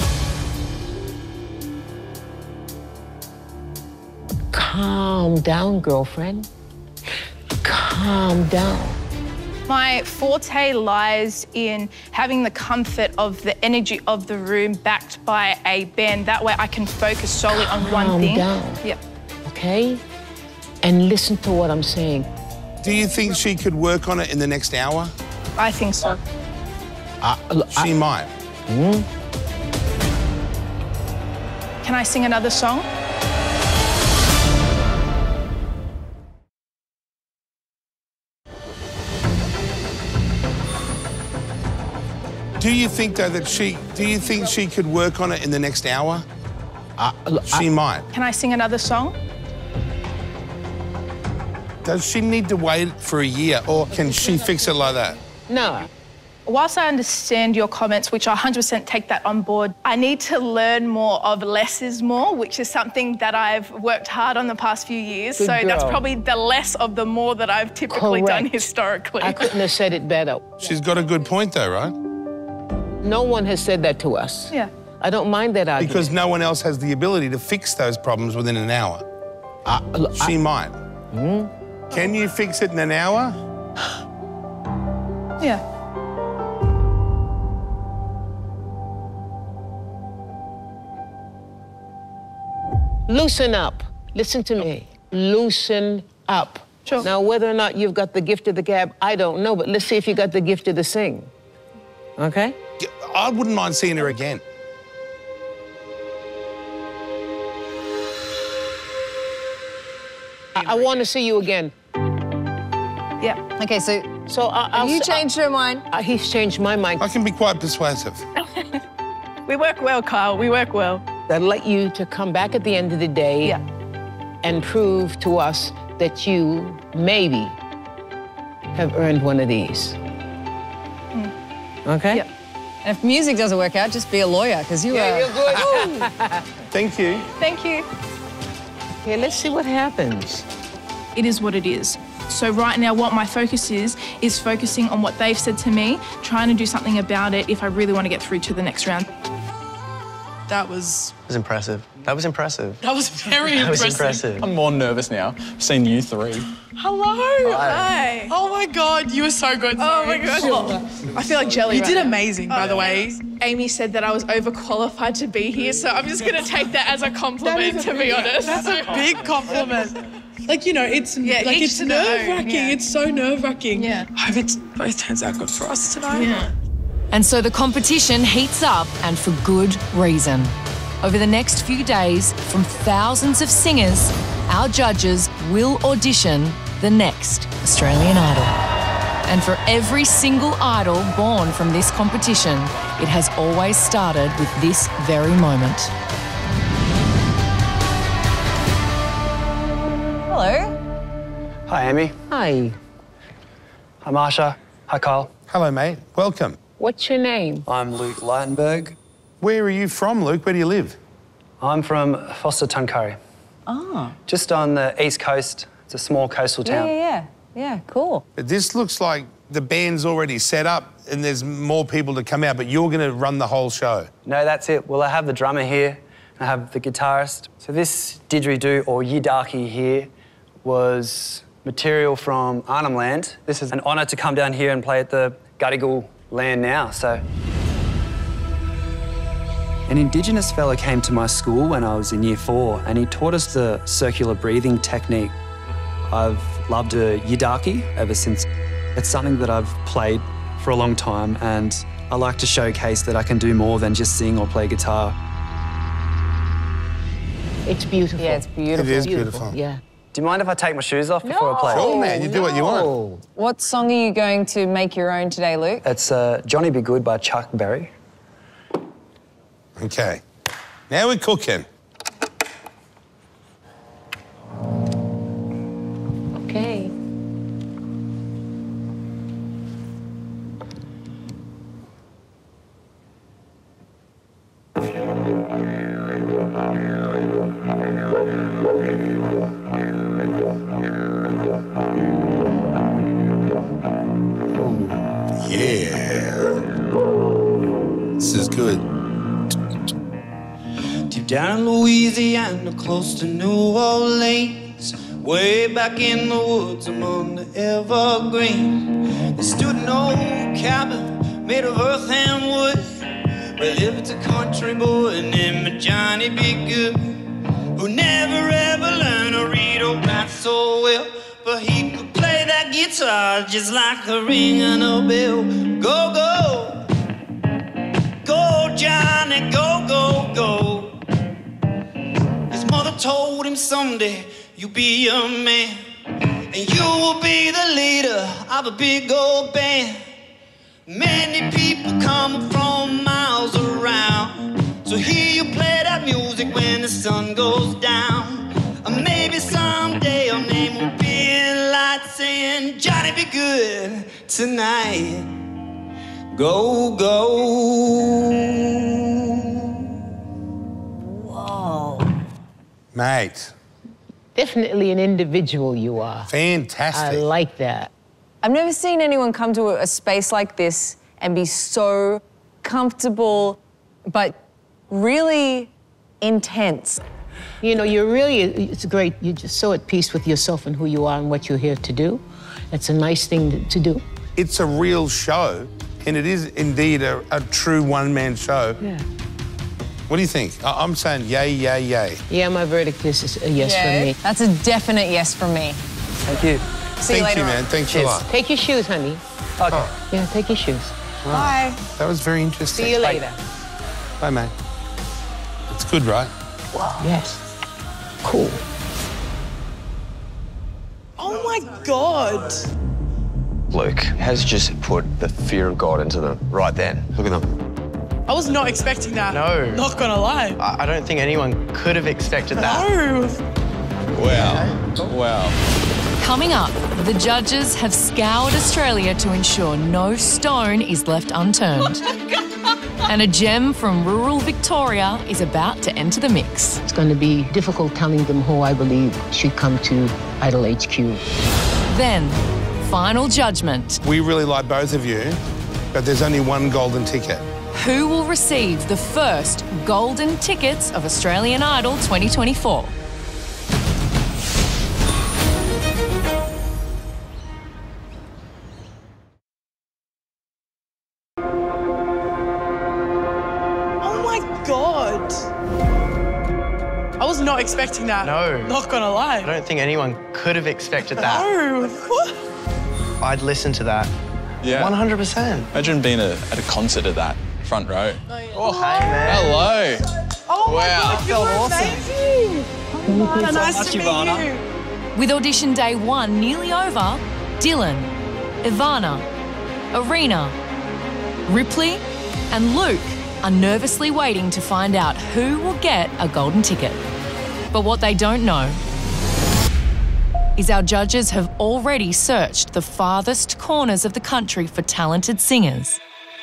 Calm down, girlfriend. Calm down. My forte lies in having the comfort of the energy of the room backed by a band. That way I can focus solely on one thing. Calm down. Yep. Okay? And listen to what I'm saying. Do you think she could work on it in the next hour? I think so. She might. Can I sing another song? Do you think, though, that she could work on it in the next hour? She might. Can I sing another song? Does she need to wait for a year, or can she fix it like that? No. Whilst I understand your comments, which I 100% take that on board, I need to learn more of less is more, which is something that I've worked hard on the past few years. Good so girl. that's probably the less of the more that I've typically done historically. I couldn't have said it better. She's got a good point, though, right? No one has said that to us. Yeah. I don't mind that argument. Because no one else has the ability to fix those problems within an hour. She might. Can you fix it in an hour? Yeah. Loosen up. Listen to me. Loosen up. Sure. Now, whether or not you've got the gift of the gab, I don't know, but let's see if you got the gift of the sing. Okay? I wouldn't mind seeing her again. I want to see you again. Yeah. Okay, so I'll you changed her mind. He's changed my mind. I can be quite persuasive. We work well, Kyle. We work well. I'd like you to come back at the end of the day and prove to us that you maybe have earned one of these. Okay? Yeah. And if music doesn't work out, just be a lawyer, because you are... you're good. Thank you. Thank you. Okay, let's see what happens. It is what it is. So right now, what my focus is focusing on what they've said to me, trying to do something about it if I really want to get through to the next round. That was impressive. That was impressive. That was very That was impressive. impressive. I'm more nervous now. I've seen you three. Hello. Hi. Oh my God, you were so good. Oh my God. I feel like jelly. You right did now. amazing, by the way. Amy said that I was overqualified to be here, so I'm just going to take that as a compliment, to be honest. That's a big compliment. Like, you know, it's like it's nerve-wracking. Yeah. It's so nerve-wracking. Yeah. I hope it both turns out good for us tonight. Yeah. And so the competition heats up, and for good reason. Over the next few days, from thousands of singers, our judges will audition the next Australian Idol. And for every single idol born from this competition, it has always started with this very moment. Hello. Hi, Amy. Hi. Hi, Marcia. Hi, Kyle. Hello, mate. Welcome. What's your name? I'm Luke Lightenberg. Where are you from, Luke? Where do you live? I'm from Foster Tuncurry. Oh. Just on the east coast. It's a small coastal town. Yeah, cool. But this looks like the band's already set up and there's more people to come out, but you're going to run the whole show. No, that's it. Well, I have the drummer here. I have the guitarist. So this didgeridoo, or yidaki here, was material from Arnhem Land. This is an honour to come down here and play at the Gadigal land now, so... An Indigenous fella came to my school when I was in Year 4 and he taught us the circular breathing technique. I've loved a yidaki ever since. It's something that I've played for a long time and I like to showcase that I can do more than just sing or play guitar. It's beautiful. Yeah, it's beautiful. It is beautiful. Yeah. Do you mind if I take my shoes off before I play? Sure, man. You do what you want. What song are you going to make your own today, Luke? It's Johnny Be Good by Chuck Berry. Okay. Now we're cooking. Okay. Yeah. This is good. Deep down in Louisiana, close to New Orleans, way back in the woods among the evergreens, there stood an old cabin made of earth and wood, where lived a country boy named Johnny Be Good, who never ever learned to read or write so well, but he could play that guitar just like the ringing of a bell. Go, go, go, Johnny, go, go, go. His mother told him someday you'll be a man, and you will be the leader of a big old band. Many people come from miles around to hear you play that music when the sun goes down. Or maybe someday your name will be in lights saying, Johnny Be Good tonight. Go, go. Whoa. Mate. Definitely an individual you are. Fantastic. I like that. I've never seen anyone come to a space like this and be so comfortable, but really intense. You know, it's great. You're just so at peace with yourself and who you are and what you're here to do. It's a nice thing to do. It's a real show, and it is indeed a true one-man show. Yeah. What do you think? I'm saying yay, yay, yay. Yeah, my verdict is a yes from me. That's a definite yes from me. Thank you. See you later on. Man. Thanks a lot. Take your shoes, honey. Okay. Oh. Yeah, take your shoes. Wow. Bye. That was very interesting. See you later. Bye, mate. It's good, right? Wow. Yes. Cool. Oh my God. Luke has just put the fear of God into them right then. Look at them. I was not expecting that. No. Not gonna lie. I don't think anyone could have expected that. No. Wow. Wow. Coming up, the judges have scoured Australia to ensure no stone is left unturned. And a gem from rural Victoria is about to enter the mix. It's going to be difficult telling them who I believe should come to Idol HQ. Then, final judgment. We really like both of you, but there's only one golden ticket. Who will receive the first golden tickets of Australian Idol 2024? Oh my God. I was not expecting that. No. Not gonna lie. I don't think anyone could have expected that. No. I'd listen to that Yeah. 100%. Imagine being at a concert at that, front row. Oh, hey, man. Hello. Oh my Wow. God, you're amazing. Oh, nice to meet you. With audition day 1 nearly over, Dylan, Ivana, Arena, Ripley and Luke are nervously waiting to find out who will get a golden ticket. But what they don't know is our judges have already searched the farthest corners of the country for talented singers.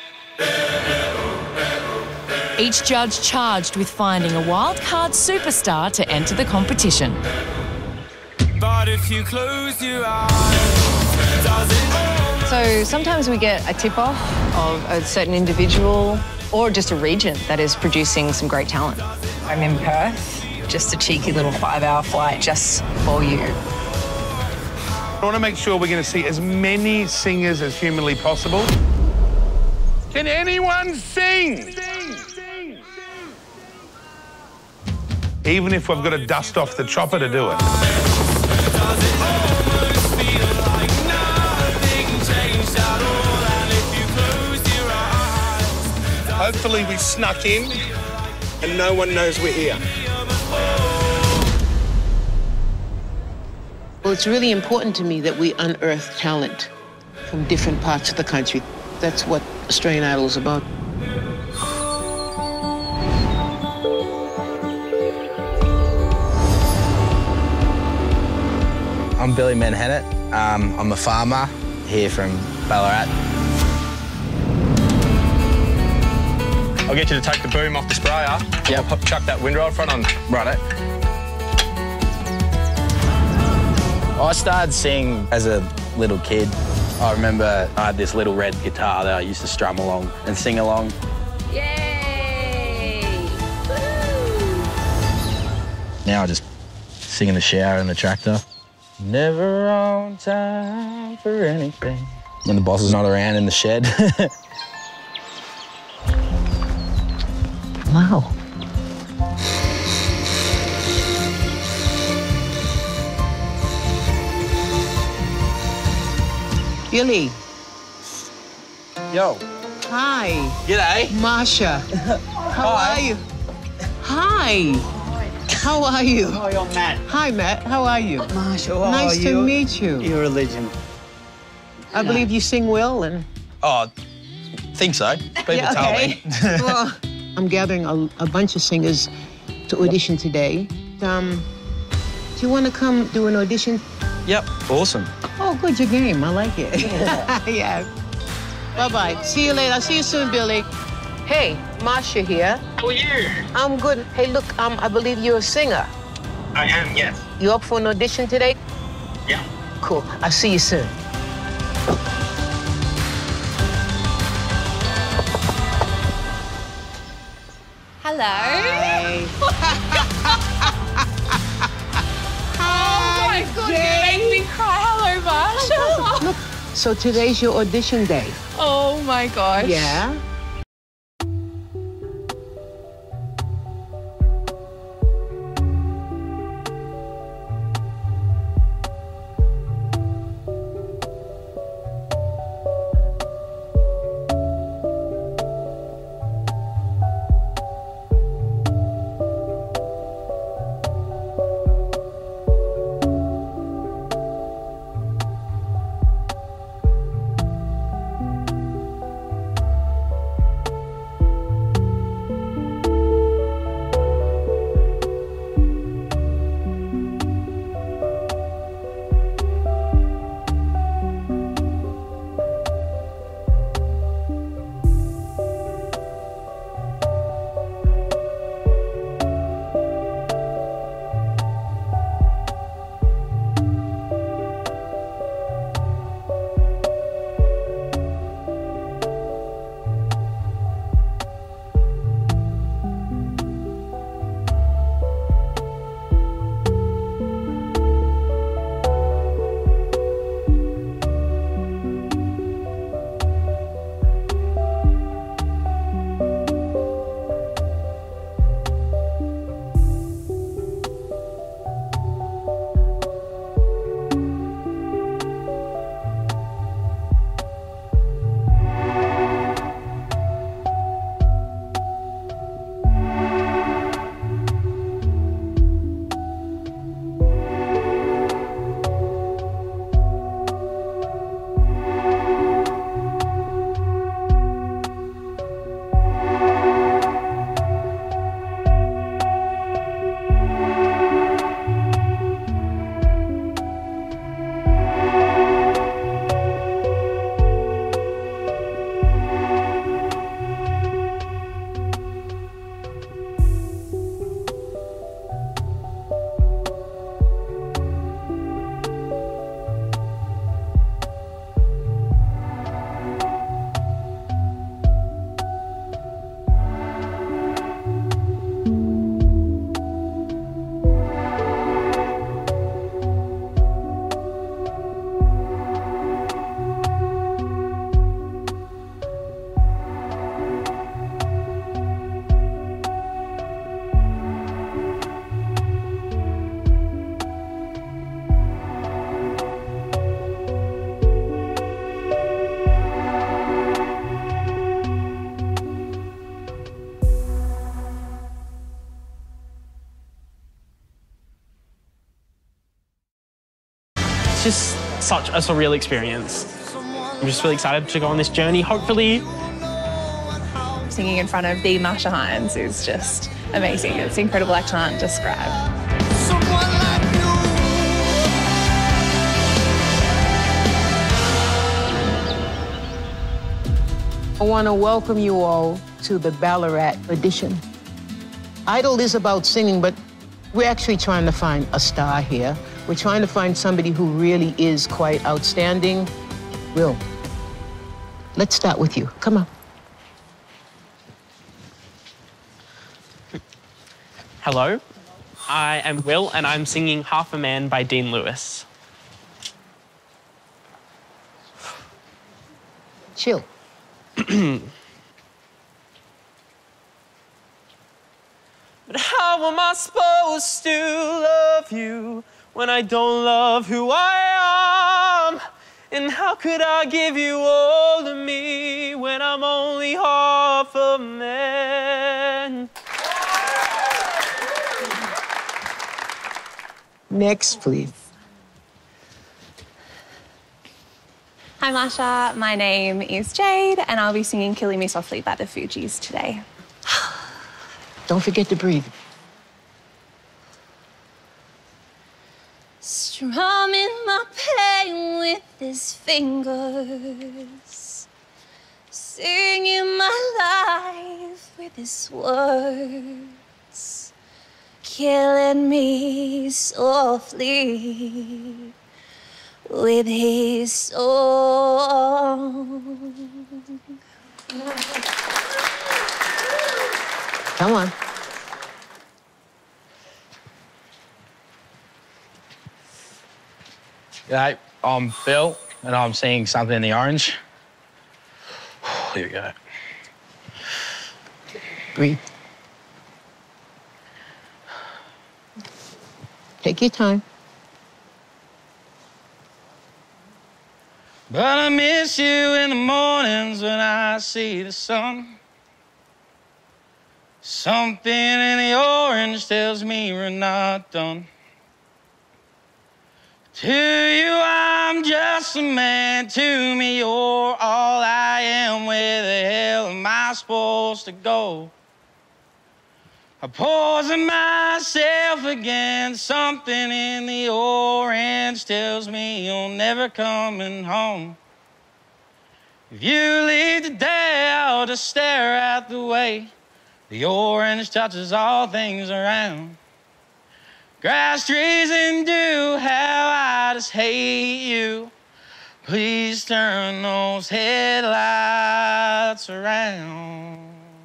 Each judge charged with finding a wildcard superstar to enter the competition. But if you close your eyes, does it? So sometimes we get a tip-off of a certain individual or just a region that is producing some great talent. I'm in Perth, just a cheeky little 5-hour flight just for you. I want to make sure we're going to see as many singers as humanly possible. Can anyone sing? Even if we've got to dust off the chopper to do it. Hopefully we snuck in and no one knows we're here. Well, it's really important to me that we unearth talent from different parts of the country. That's what Australian Idol is about. I'm Billy Manhattan. I'm a farmer here from Ballarat. I'll get you to take the boom off the sprayer. Yeah. I'll chuck that windrow front on. Righto. I started singing as a little kid. I remember I had this little red guitar that I used to strum along and sing along. Yay! Now I just sing in the shower and the tractor. Never on time for anything. When the boss is not around in the shed. Wow. Billy. Yo. Hi. G'day. Marcia. How are you? Hi. How are you? Oh, you're Matt. Hi, Matt. How are you? Marcia, how nice are to you? meet you. You're a legend. I believe you sing well and... Oh, think so. People tell me. Well, I'm gathering a bunch of singers to audition today. Do you want to come do an audition? Yep, awesome. Oh, good, your game. I like it. Yeah. Bye-bye. See you later. I'll see you soon, Billy. Hey, Marcia here. How are you? I'm good. Hey, look, I believe you're a singer. I am, yes. You up for an audition today? Yeah. Cool. I'll see you soon. Hello. Hi. Oh my God, you make me cry. Hello, Marcia. Look, so today's your audition day. Oh my gosh. Yeah? It's just such a surreal experience. I'm just really excited to go on this journey, hopefully. Singing in front of the Marcia Hines is just amazing. It's incredible, I can't describe. I want to welcome you all to the Ballarat audition. Idol is about singing, but we're actually trying to find a star here. We're trying to find somebody who really is quite outstanding. Will, let's start with you. Come on. Hello, I am Will, and I'm singing Half a Man by Dean Lewis. Chill. But how am I supposed to love you when I don't love who I am? And how could I give you all of me when I'm only half a man? Next, please. Hi Marcia, my name is Jade and I'll be singing Killing Me Softly by the Fugees today. Don't forget to breathe. Strumming my pain with his fingers, singing my life with his words, killing me softly with his song. Come on. G'day, I'm Bill, and I'm singing Something in the Orange. Here we go. Breathe. Take your time. But I miss you in the mornings when I see the sun. Something in the orange tells me we're not done. To you, I'm just a man. To me, you're all I am. Where the hell am I supposed to go? I poison myself again. Something in the orange tells me you're never coming home. If you leave today, I'll just stare at the way the orange touches all things around. Grass, trees, and dew, how I just hate you. Please turn those headlights around.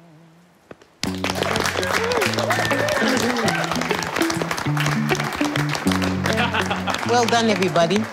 Well done, everybody. I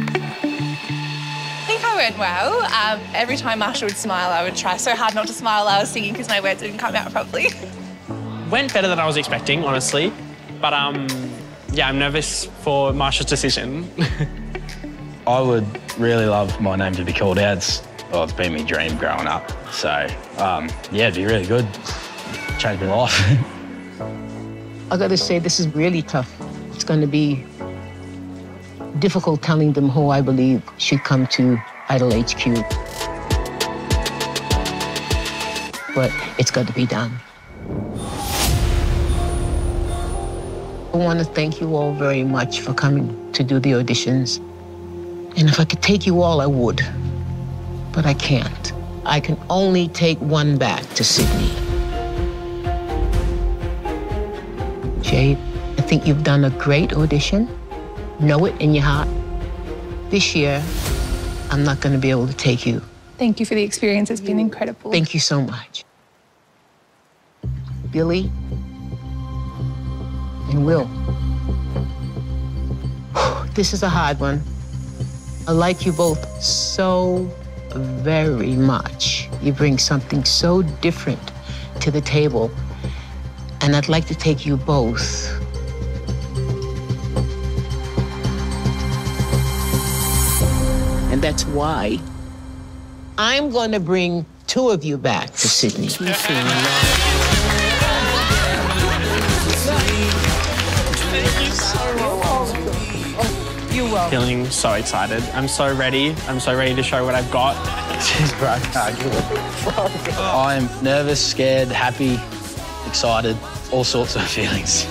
think I went well. Every time Marcia would smile, I would try so hard not to smile while I was singing because my words didn't come out properly. Went better than I was expecting, honestly. But yeah, I'm nervous for Marcia's decision. I would really love my name to be called out. It's been my dream growing up. So, yeah, it'd be really good. Change my life. I gotta say, this is really tough. It's gonna be difficult telling them who I believe should come to Idol HQ. But it's got to be done. I want to thank you all very much for coming to do the auditions. And if I could take you all, I would. But I can't. I can only take one back to Sydney. Jade, I think you've done a great audition. Know it in your heart. This year, I'm not going to be able to take you. Thank you for the experience. It's been incredible. Thank you so much. Billy and Will. This is a hard one. I like you both so very much. You bring something so different to the table. And I'd like to take you both. And that's why I'm going to bring two of you back to Sydney. You're welcome. off. Feeling so excited. I'm so ready. I'm so ready to show what I've got. Jeez, bro, I can't give it. I'm nervous, scared, happy, excited, all sorts of feelings.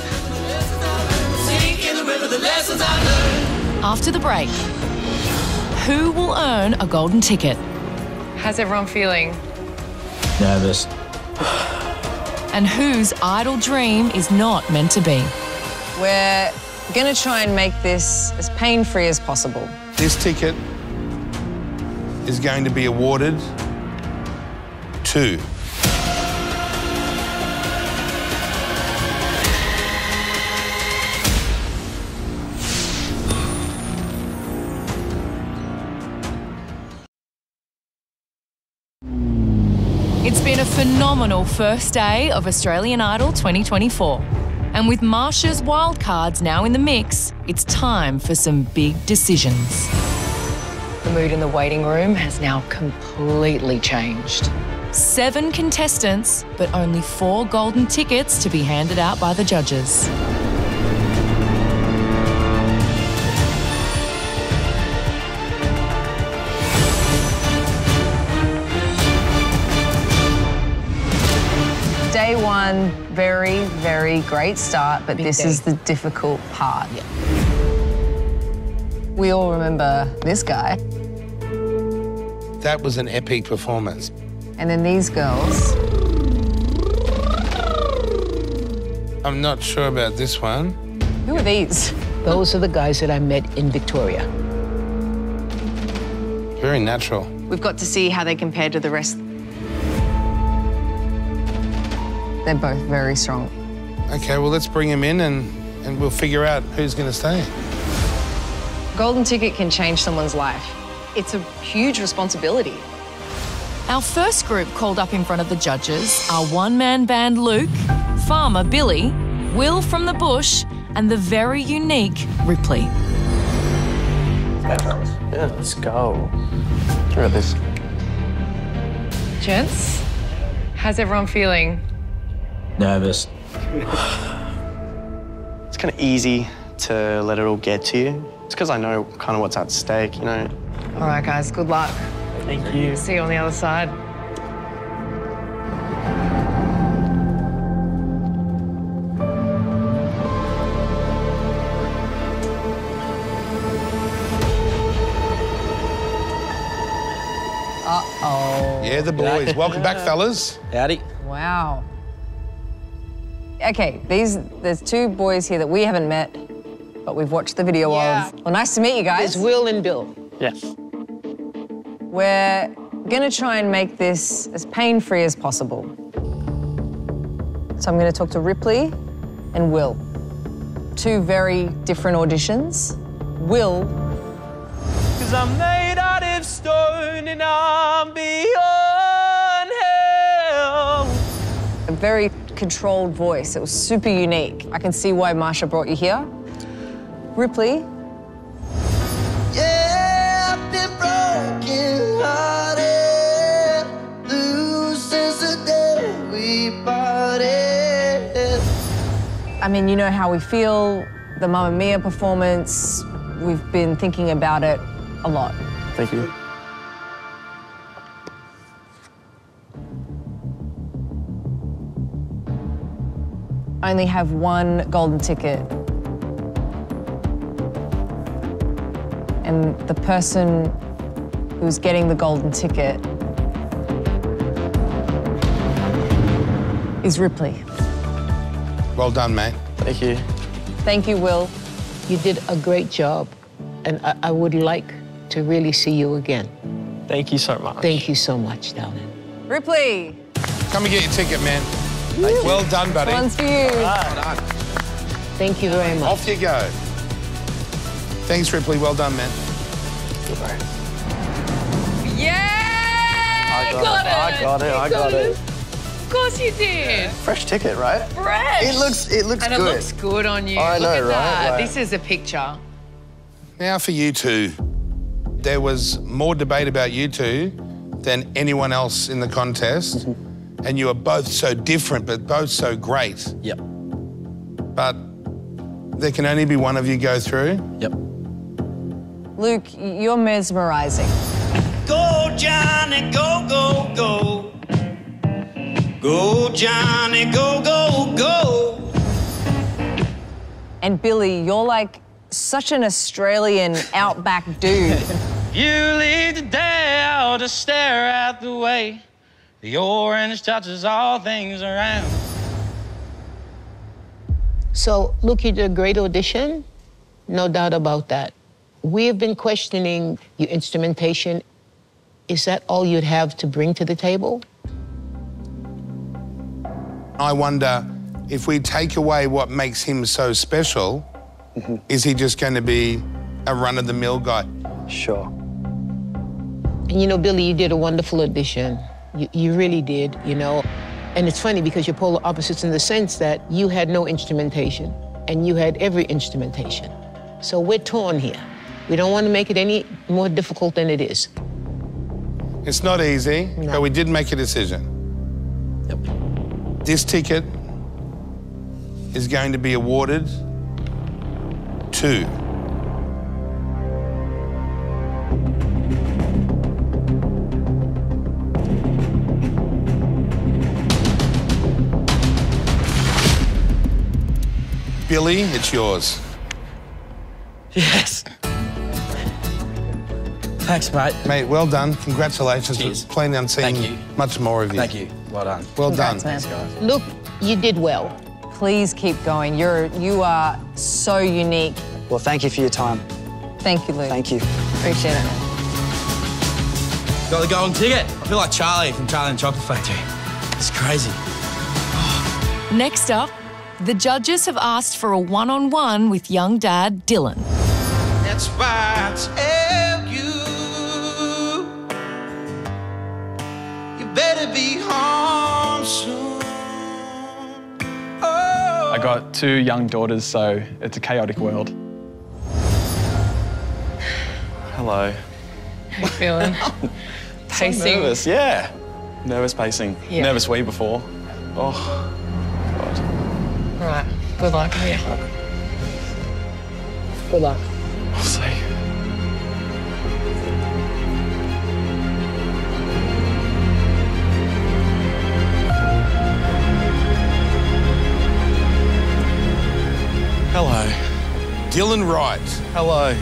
After the break, who will earn a golden ticket? How's everyone feeling? Nervous. And whose idle dream is not meant to be? We're going to try and make this as pain-free as possible. This ticket is going to be awarded to... It's been a phenomenal first day of Australian Idol 2024. And with Marcia's wildcards now in the mix, it's time for some big decisions. The mood in the waiting room has now completely changed. 7 contestants, but only 4 golden tickets to be handed out by the judges. Day one, very, very great start, but this is the difficult part. Yeah. We all remember this guy. That was an epic performance. And then these girls. I'm not sure about this one. Who are these? Those are the guys that I met in Victoria. Very natural. We've got to see how they compare to the rest. They're both very strong. Okay, well, let's bring him in and we'll figure out who's going to stay. Golden ticket can change someone's life. It's a huge responsibility. Our first group called up in front of the judges are one-man band Luke, farmer Billy, Will from the Bush, and the very unique Ripley. Yeah, let's go. Look at this. Gents, how's everyone feeling? Nervous. It's kind of easy to let it all get to you. It's because I know kind of what's at stake, you know. All right, guys, good luck. Thank you. See you on the other side. Uh-oh. Yeah, the boys. Welcome back, fellas. Howdy. Wow. Okay, there's 2 boys here that we haven't met, but we've watched the video of. Well, nice to meet you guys. There's Will and Bill. Yes. We're gonna try and make this as pain-free as possible. So I'm gonna talk to Ripley and Will. 2 very different auditions. Will. 'Cause I'm made out of stone and I'm beyond hell. A very controlled voice. It was super unique. I can see why Marcia brought you here. Ripley. Yeah, I've been broken hearted, blue since the day we parted. I mean, you know how we feel, the Mamma Mia performance. We've been thinking about it a lot. Thank you. I only have 1 golden ticket. And the person who's getting the golden ticket is Ripley. Well done, mate. Thank you. Thank you, Will. You did a great job, and I would like to really see you again. Thank you so much. Thank you so much, darling. Ripley. Come and get your ticket, man. Well done, buddy. This one's for you. Well done. Thank you very much. Off you go. Thanks, Ripley. Well done, man. Goodbye. Yeah! I got it. Of course you did. Fresh ticket, right? Fresh. It looks and good. And it looks good on you. I Look know, at right? that. Like... This is a picture. Now for you 2. There was more debate about you 2 than anyone else in the contest. And you are both so different, but both so great. Yep. But there can only be one of you go through. Yep. Luke, you're mesmerising. Go, Johnny, go, go, go. Go, Johnny, go, go, go. And Billy, you're like such an Australian outback dude. You leave the day out to stare at the way the orange touches all things around. So, Luke, you did a great audition, no doubt about that. We have been questioning your instrumentation. Is that all you'd have to bring to the table? I wonder if we take away what makes him so special, is he just going to be a run-of-the-mill guy? Sure. And you know, Billy, you did a wonderful audition. You really did, you know. And it's funny because you're polar opposites in the sense that you had no instrumentation and you had every instrumentation. So we're torn here. We don't want to make it any more difficult than it is. It's not easy, but we did make a decision. Yep. This ticket is going to be awarded to Billy. It's yours. Yes. Thanks, mate. Mate, well done. Congratulations. Cheers. We're planning on seeing much more of you. Thank you. Well done. Well Congrats, done. man. Thanks, guys. Look, you did well. Please keep going. You are so unique. Well, thank you for your time. Thank you, Luke. Thank you. Appreciate it. Got the golden ticket. I feel like Charlie from Charlie and the Chocolate Factory. It's crazy. Next up, the judges have asked for a one-on-one with young dad Dylan. That's why I tell you, you better be home soon. I got 2 young daughters, so it's a chaotic world. Hello. How you feeling? Pacing. So nervous, yeah. Nervous pacing. Yeah. Nervous wee before. Oh, God. All right. Good luck. Yeah. Good luck. We'll see. Hello. Dylan Wright. Hello.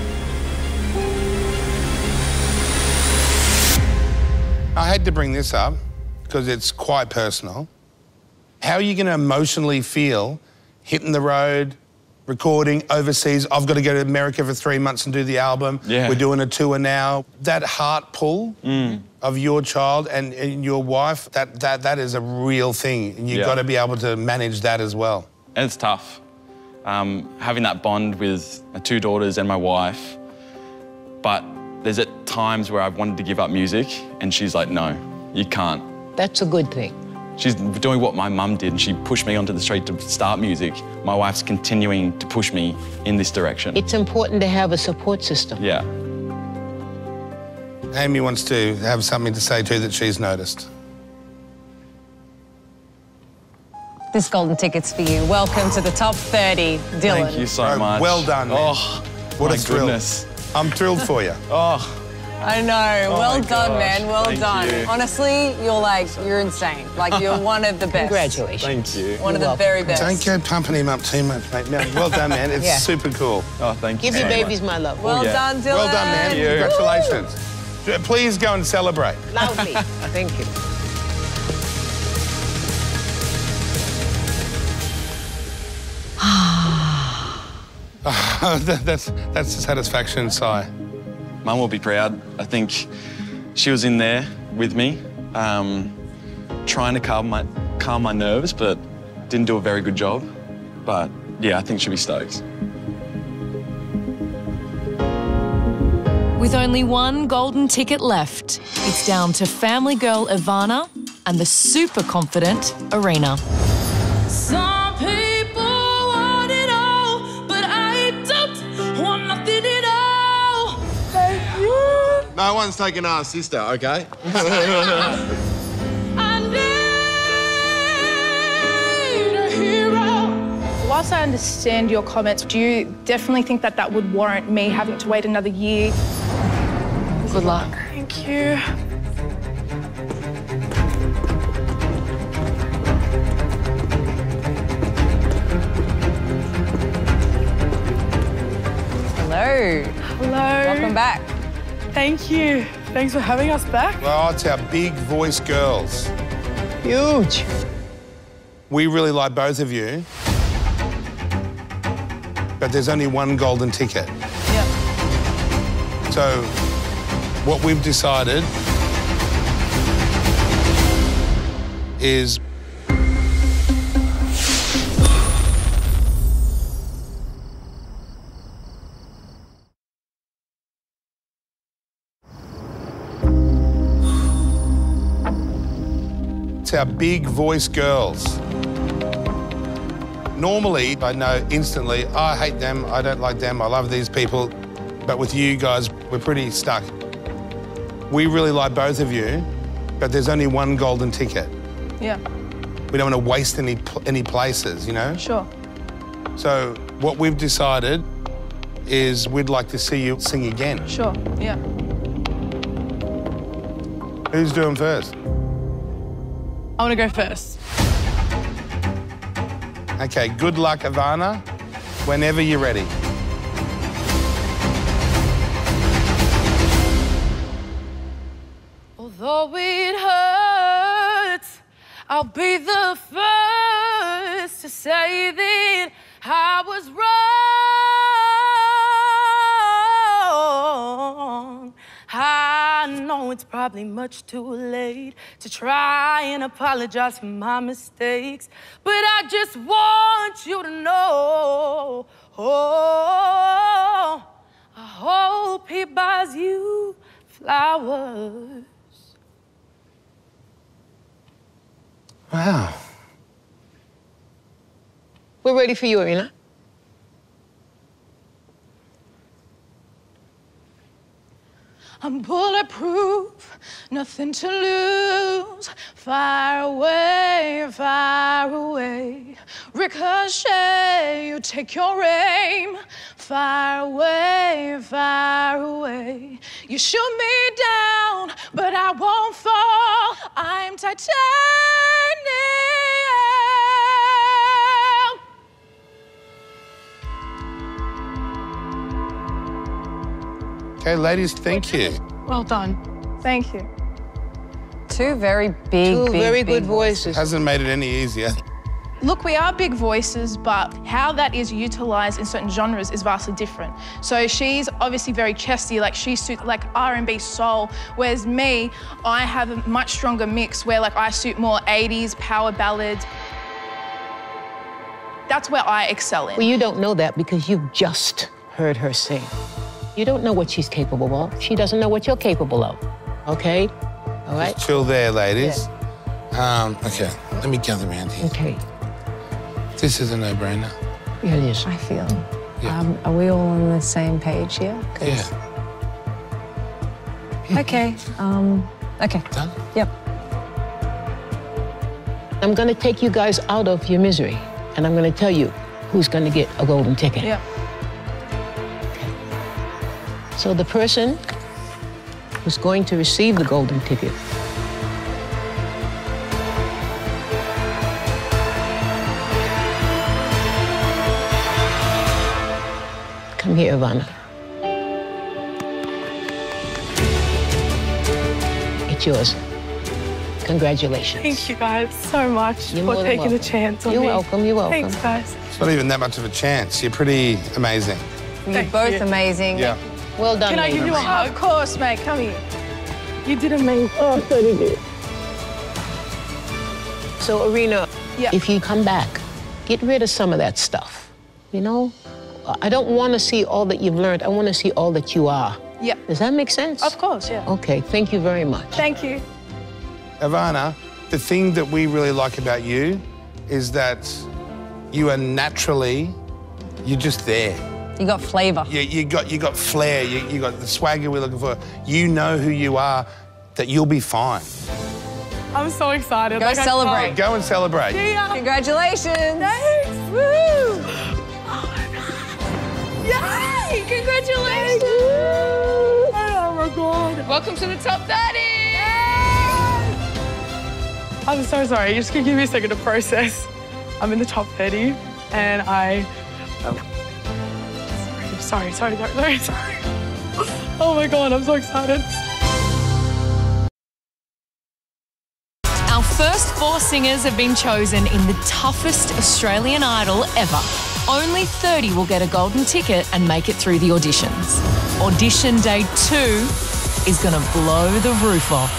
I had to bring this up because it's quite personal. How are you going to emotionally feel hitting the road, recording overseas? I've got to go to America for 3 months and do the album. Yeah. We're doing a tour now. That heart pull of your child and your wife, that is a real thing. And you've got to be able to manage that as well. And it's tough. Having that bond with my 2 daughters and my wife, but there's at times where I've wanted to give up music and she's like, no, you can't. That's a good thing. She's doing what my mum did and she pushed me onto the street to start music. My wife's continuing to push me in this direction. It's important to have a support system. Yeah. Amy wants to have something to say too that she's noticed. This golden ticket's for you. Welcome to the top 30, Dylan. Thank you so much. Well done, man. Oh, what my a thrill. goodness. I'm thrilled for you. Oh. I know. Oh Well my done, gosh. man. Well Thank done. you. Honestly, you're insane. Like, you're one of the best. Congratulations. Thank you. One of the very best. Don't go pumping him up too much, mate. No, well done, man. It's Yeah. super cool. Oh, thank you. Give your babies my love. Well done, Dylan. Well done, man. Thank you. Congratulations. Please go and celebrate. Loudly. Thank you. That's a satisfaction sigh. Mum will be proud. I think she was in there with me, trying to calm my nerves, but didn't do a very good job. But yeah, I think she'll be stoked. With only one golden ticket left, it's down to family girl Ivana and the super confident Arena. Some people want it all, but I don't want nothing at all. Thank you. No one's taking our sister, okay? I need a hero. Why Whilst I understand your comments, do you definitely think that that would warrant me having to wait another year? Good luck. Thank you. Hello. Hello. Welcome back. Thank you. Thanks for having us back. Well, it's our big voice girls. Huge. We really like both of you, but there's only one golden ticket. Yeah. So what we've decided is it's our big voice girls. Normally, I know instantly, I hate them, I don't like them, I love these people. But with you guys, we're pretty stuck. We really like both of you, but there's only one golden ticket. Yeah. We don't want to waste any places, you know? Sure. So what we've decided is we'd like to see you sing again. Sure. Yeah. Who's doing first? I want to go first. Okay, good luck, Ivana, whenever you're ready. Although it hurts, I'll be the first to say that I was wrong. I know it's probably much too late to try and apologize for my mistakes, but I just want you to know, oh, I hope he buys you flowers. Wow. We're ready for you, Irina. I'm bulletproof, nothing to lose. Far away, ricochet, you take your aim. Far away, you shoot me down, but I won't fall. I'm titanium. Okay, ladies, thank you. Well done. Thank you. Two very big good voices. Hasn't made it any easier. Look, we are big voices, but how that is utilised in certain genres is vastly different. So she's obviously very chesty, like she suits like R&B soul, whereas me, I have a much stronger mix where like I suit more 80s power ballads. That's where I excel in. Well, you don't know that because you've just heard her sing. You don't know what she's capable of. She doesn't know what you're capable of, okay? All right? Just chill there, ladies. Yeah. Okay, let me gather around here. Okay. This is a no-brainer. Yeah, it is. I feel. Yeah. Are we all on the same page here? Yeah. Okay. Okay. Done? Yep. I'm gonna take you guys out of your misery, and I'm gonna tell you who's gonna get a golden ticket. Yeah. So the person who's going to receive the golden ticket come here, Ivana. It's yours. Congratulations. Thank you guys so much You're for more than taking the welcome. chance on You're me. welcome, you're welcome. Thanks, guys. It's not even that much of a chance. You're pretty amazing. You're both amazing. Yeah. Well done, Can I give you a ladies. hug? Of course, mate. Come here. You did amazing. Oh, so did you. So, Irina, Yeah. if you come back, get rid of some of that stuff, you know? I don't want to see all that you've learned. I want to see all that you are. Yeah. Does that make sense? Of course, yeah. Okay, thank you very much. Thank you. Ivana, the thing that we really like about you is that you are naturally, you're just there. You got flavour. You got flair, you got the swagger we're looking for. You know who you are, that you'll be fine. I'm so excited. Go celebrate. Go and celebrate. Yeah. Congratulations. Thanks. Woo. Welcome to the top 30! I'm so sorry. Just give me a second to process. I'm in the top 30 and Sorry. Oh my God, I'm so excited. Our first 4 singers have been chosen in the toughest Australian Idol ever. Only 30 will get a golden ticket and make it through the auditions. Audition day 2 is gonna blow the roof off.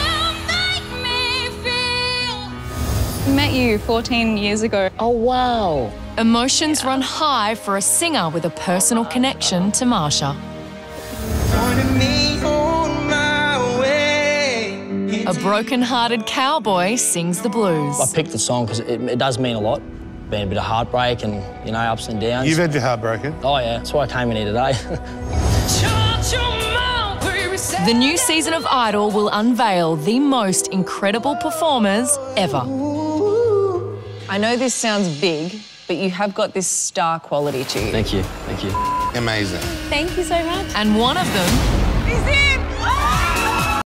We met you 14 years ago. Oh, wow. Emotions run high for a singer with a personal connection to Marcia. A broken-hearted cowboy sings the blues. I picked the song because it does mean a lot. Been a bit of heartbreak and, you know, ups and downs. You've had your heart broken? Oh, yeah. That's why I came in here today. The new season of Idol will unveil the most incredible performers ever. I know this sounds big, but you have got this star quality to you. Thank you. Amazing. Thank you so much. And one of them is him!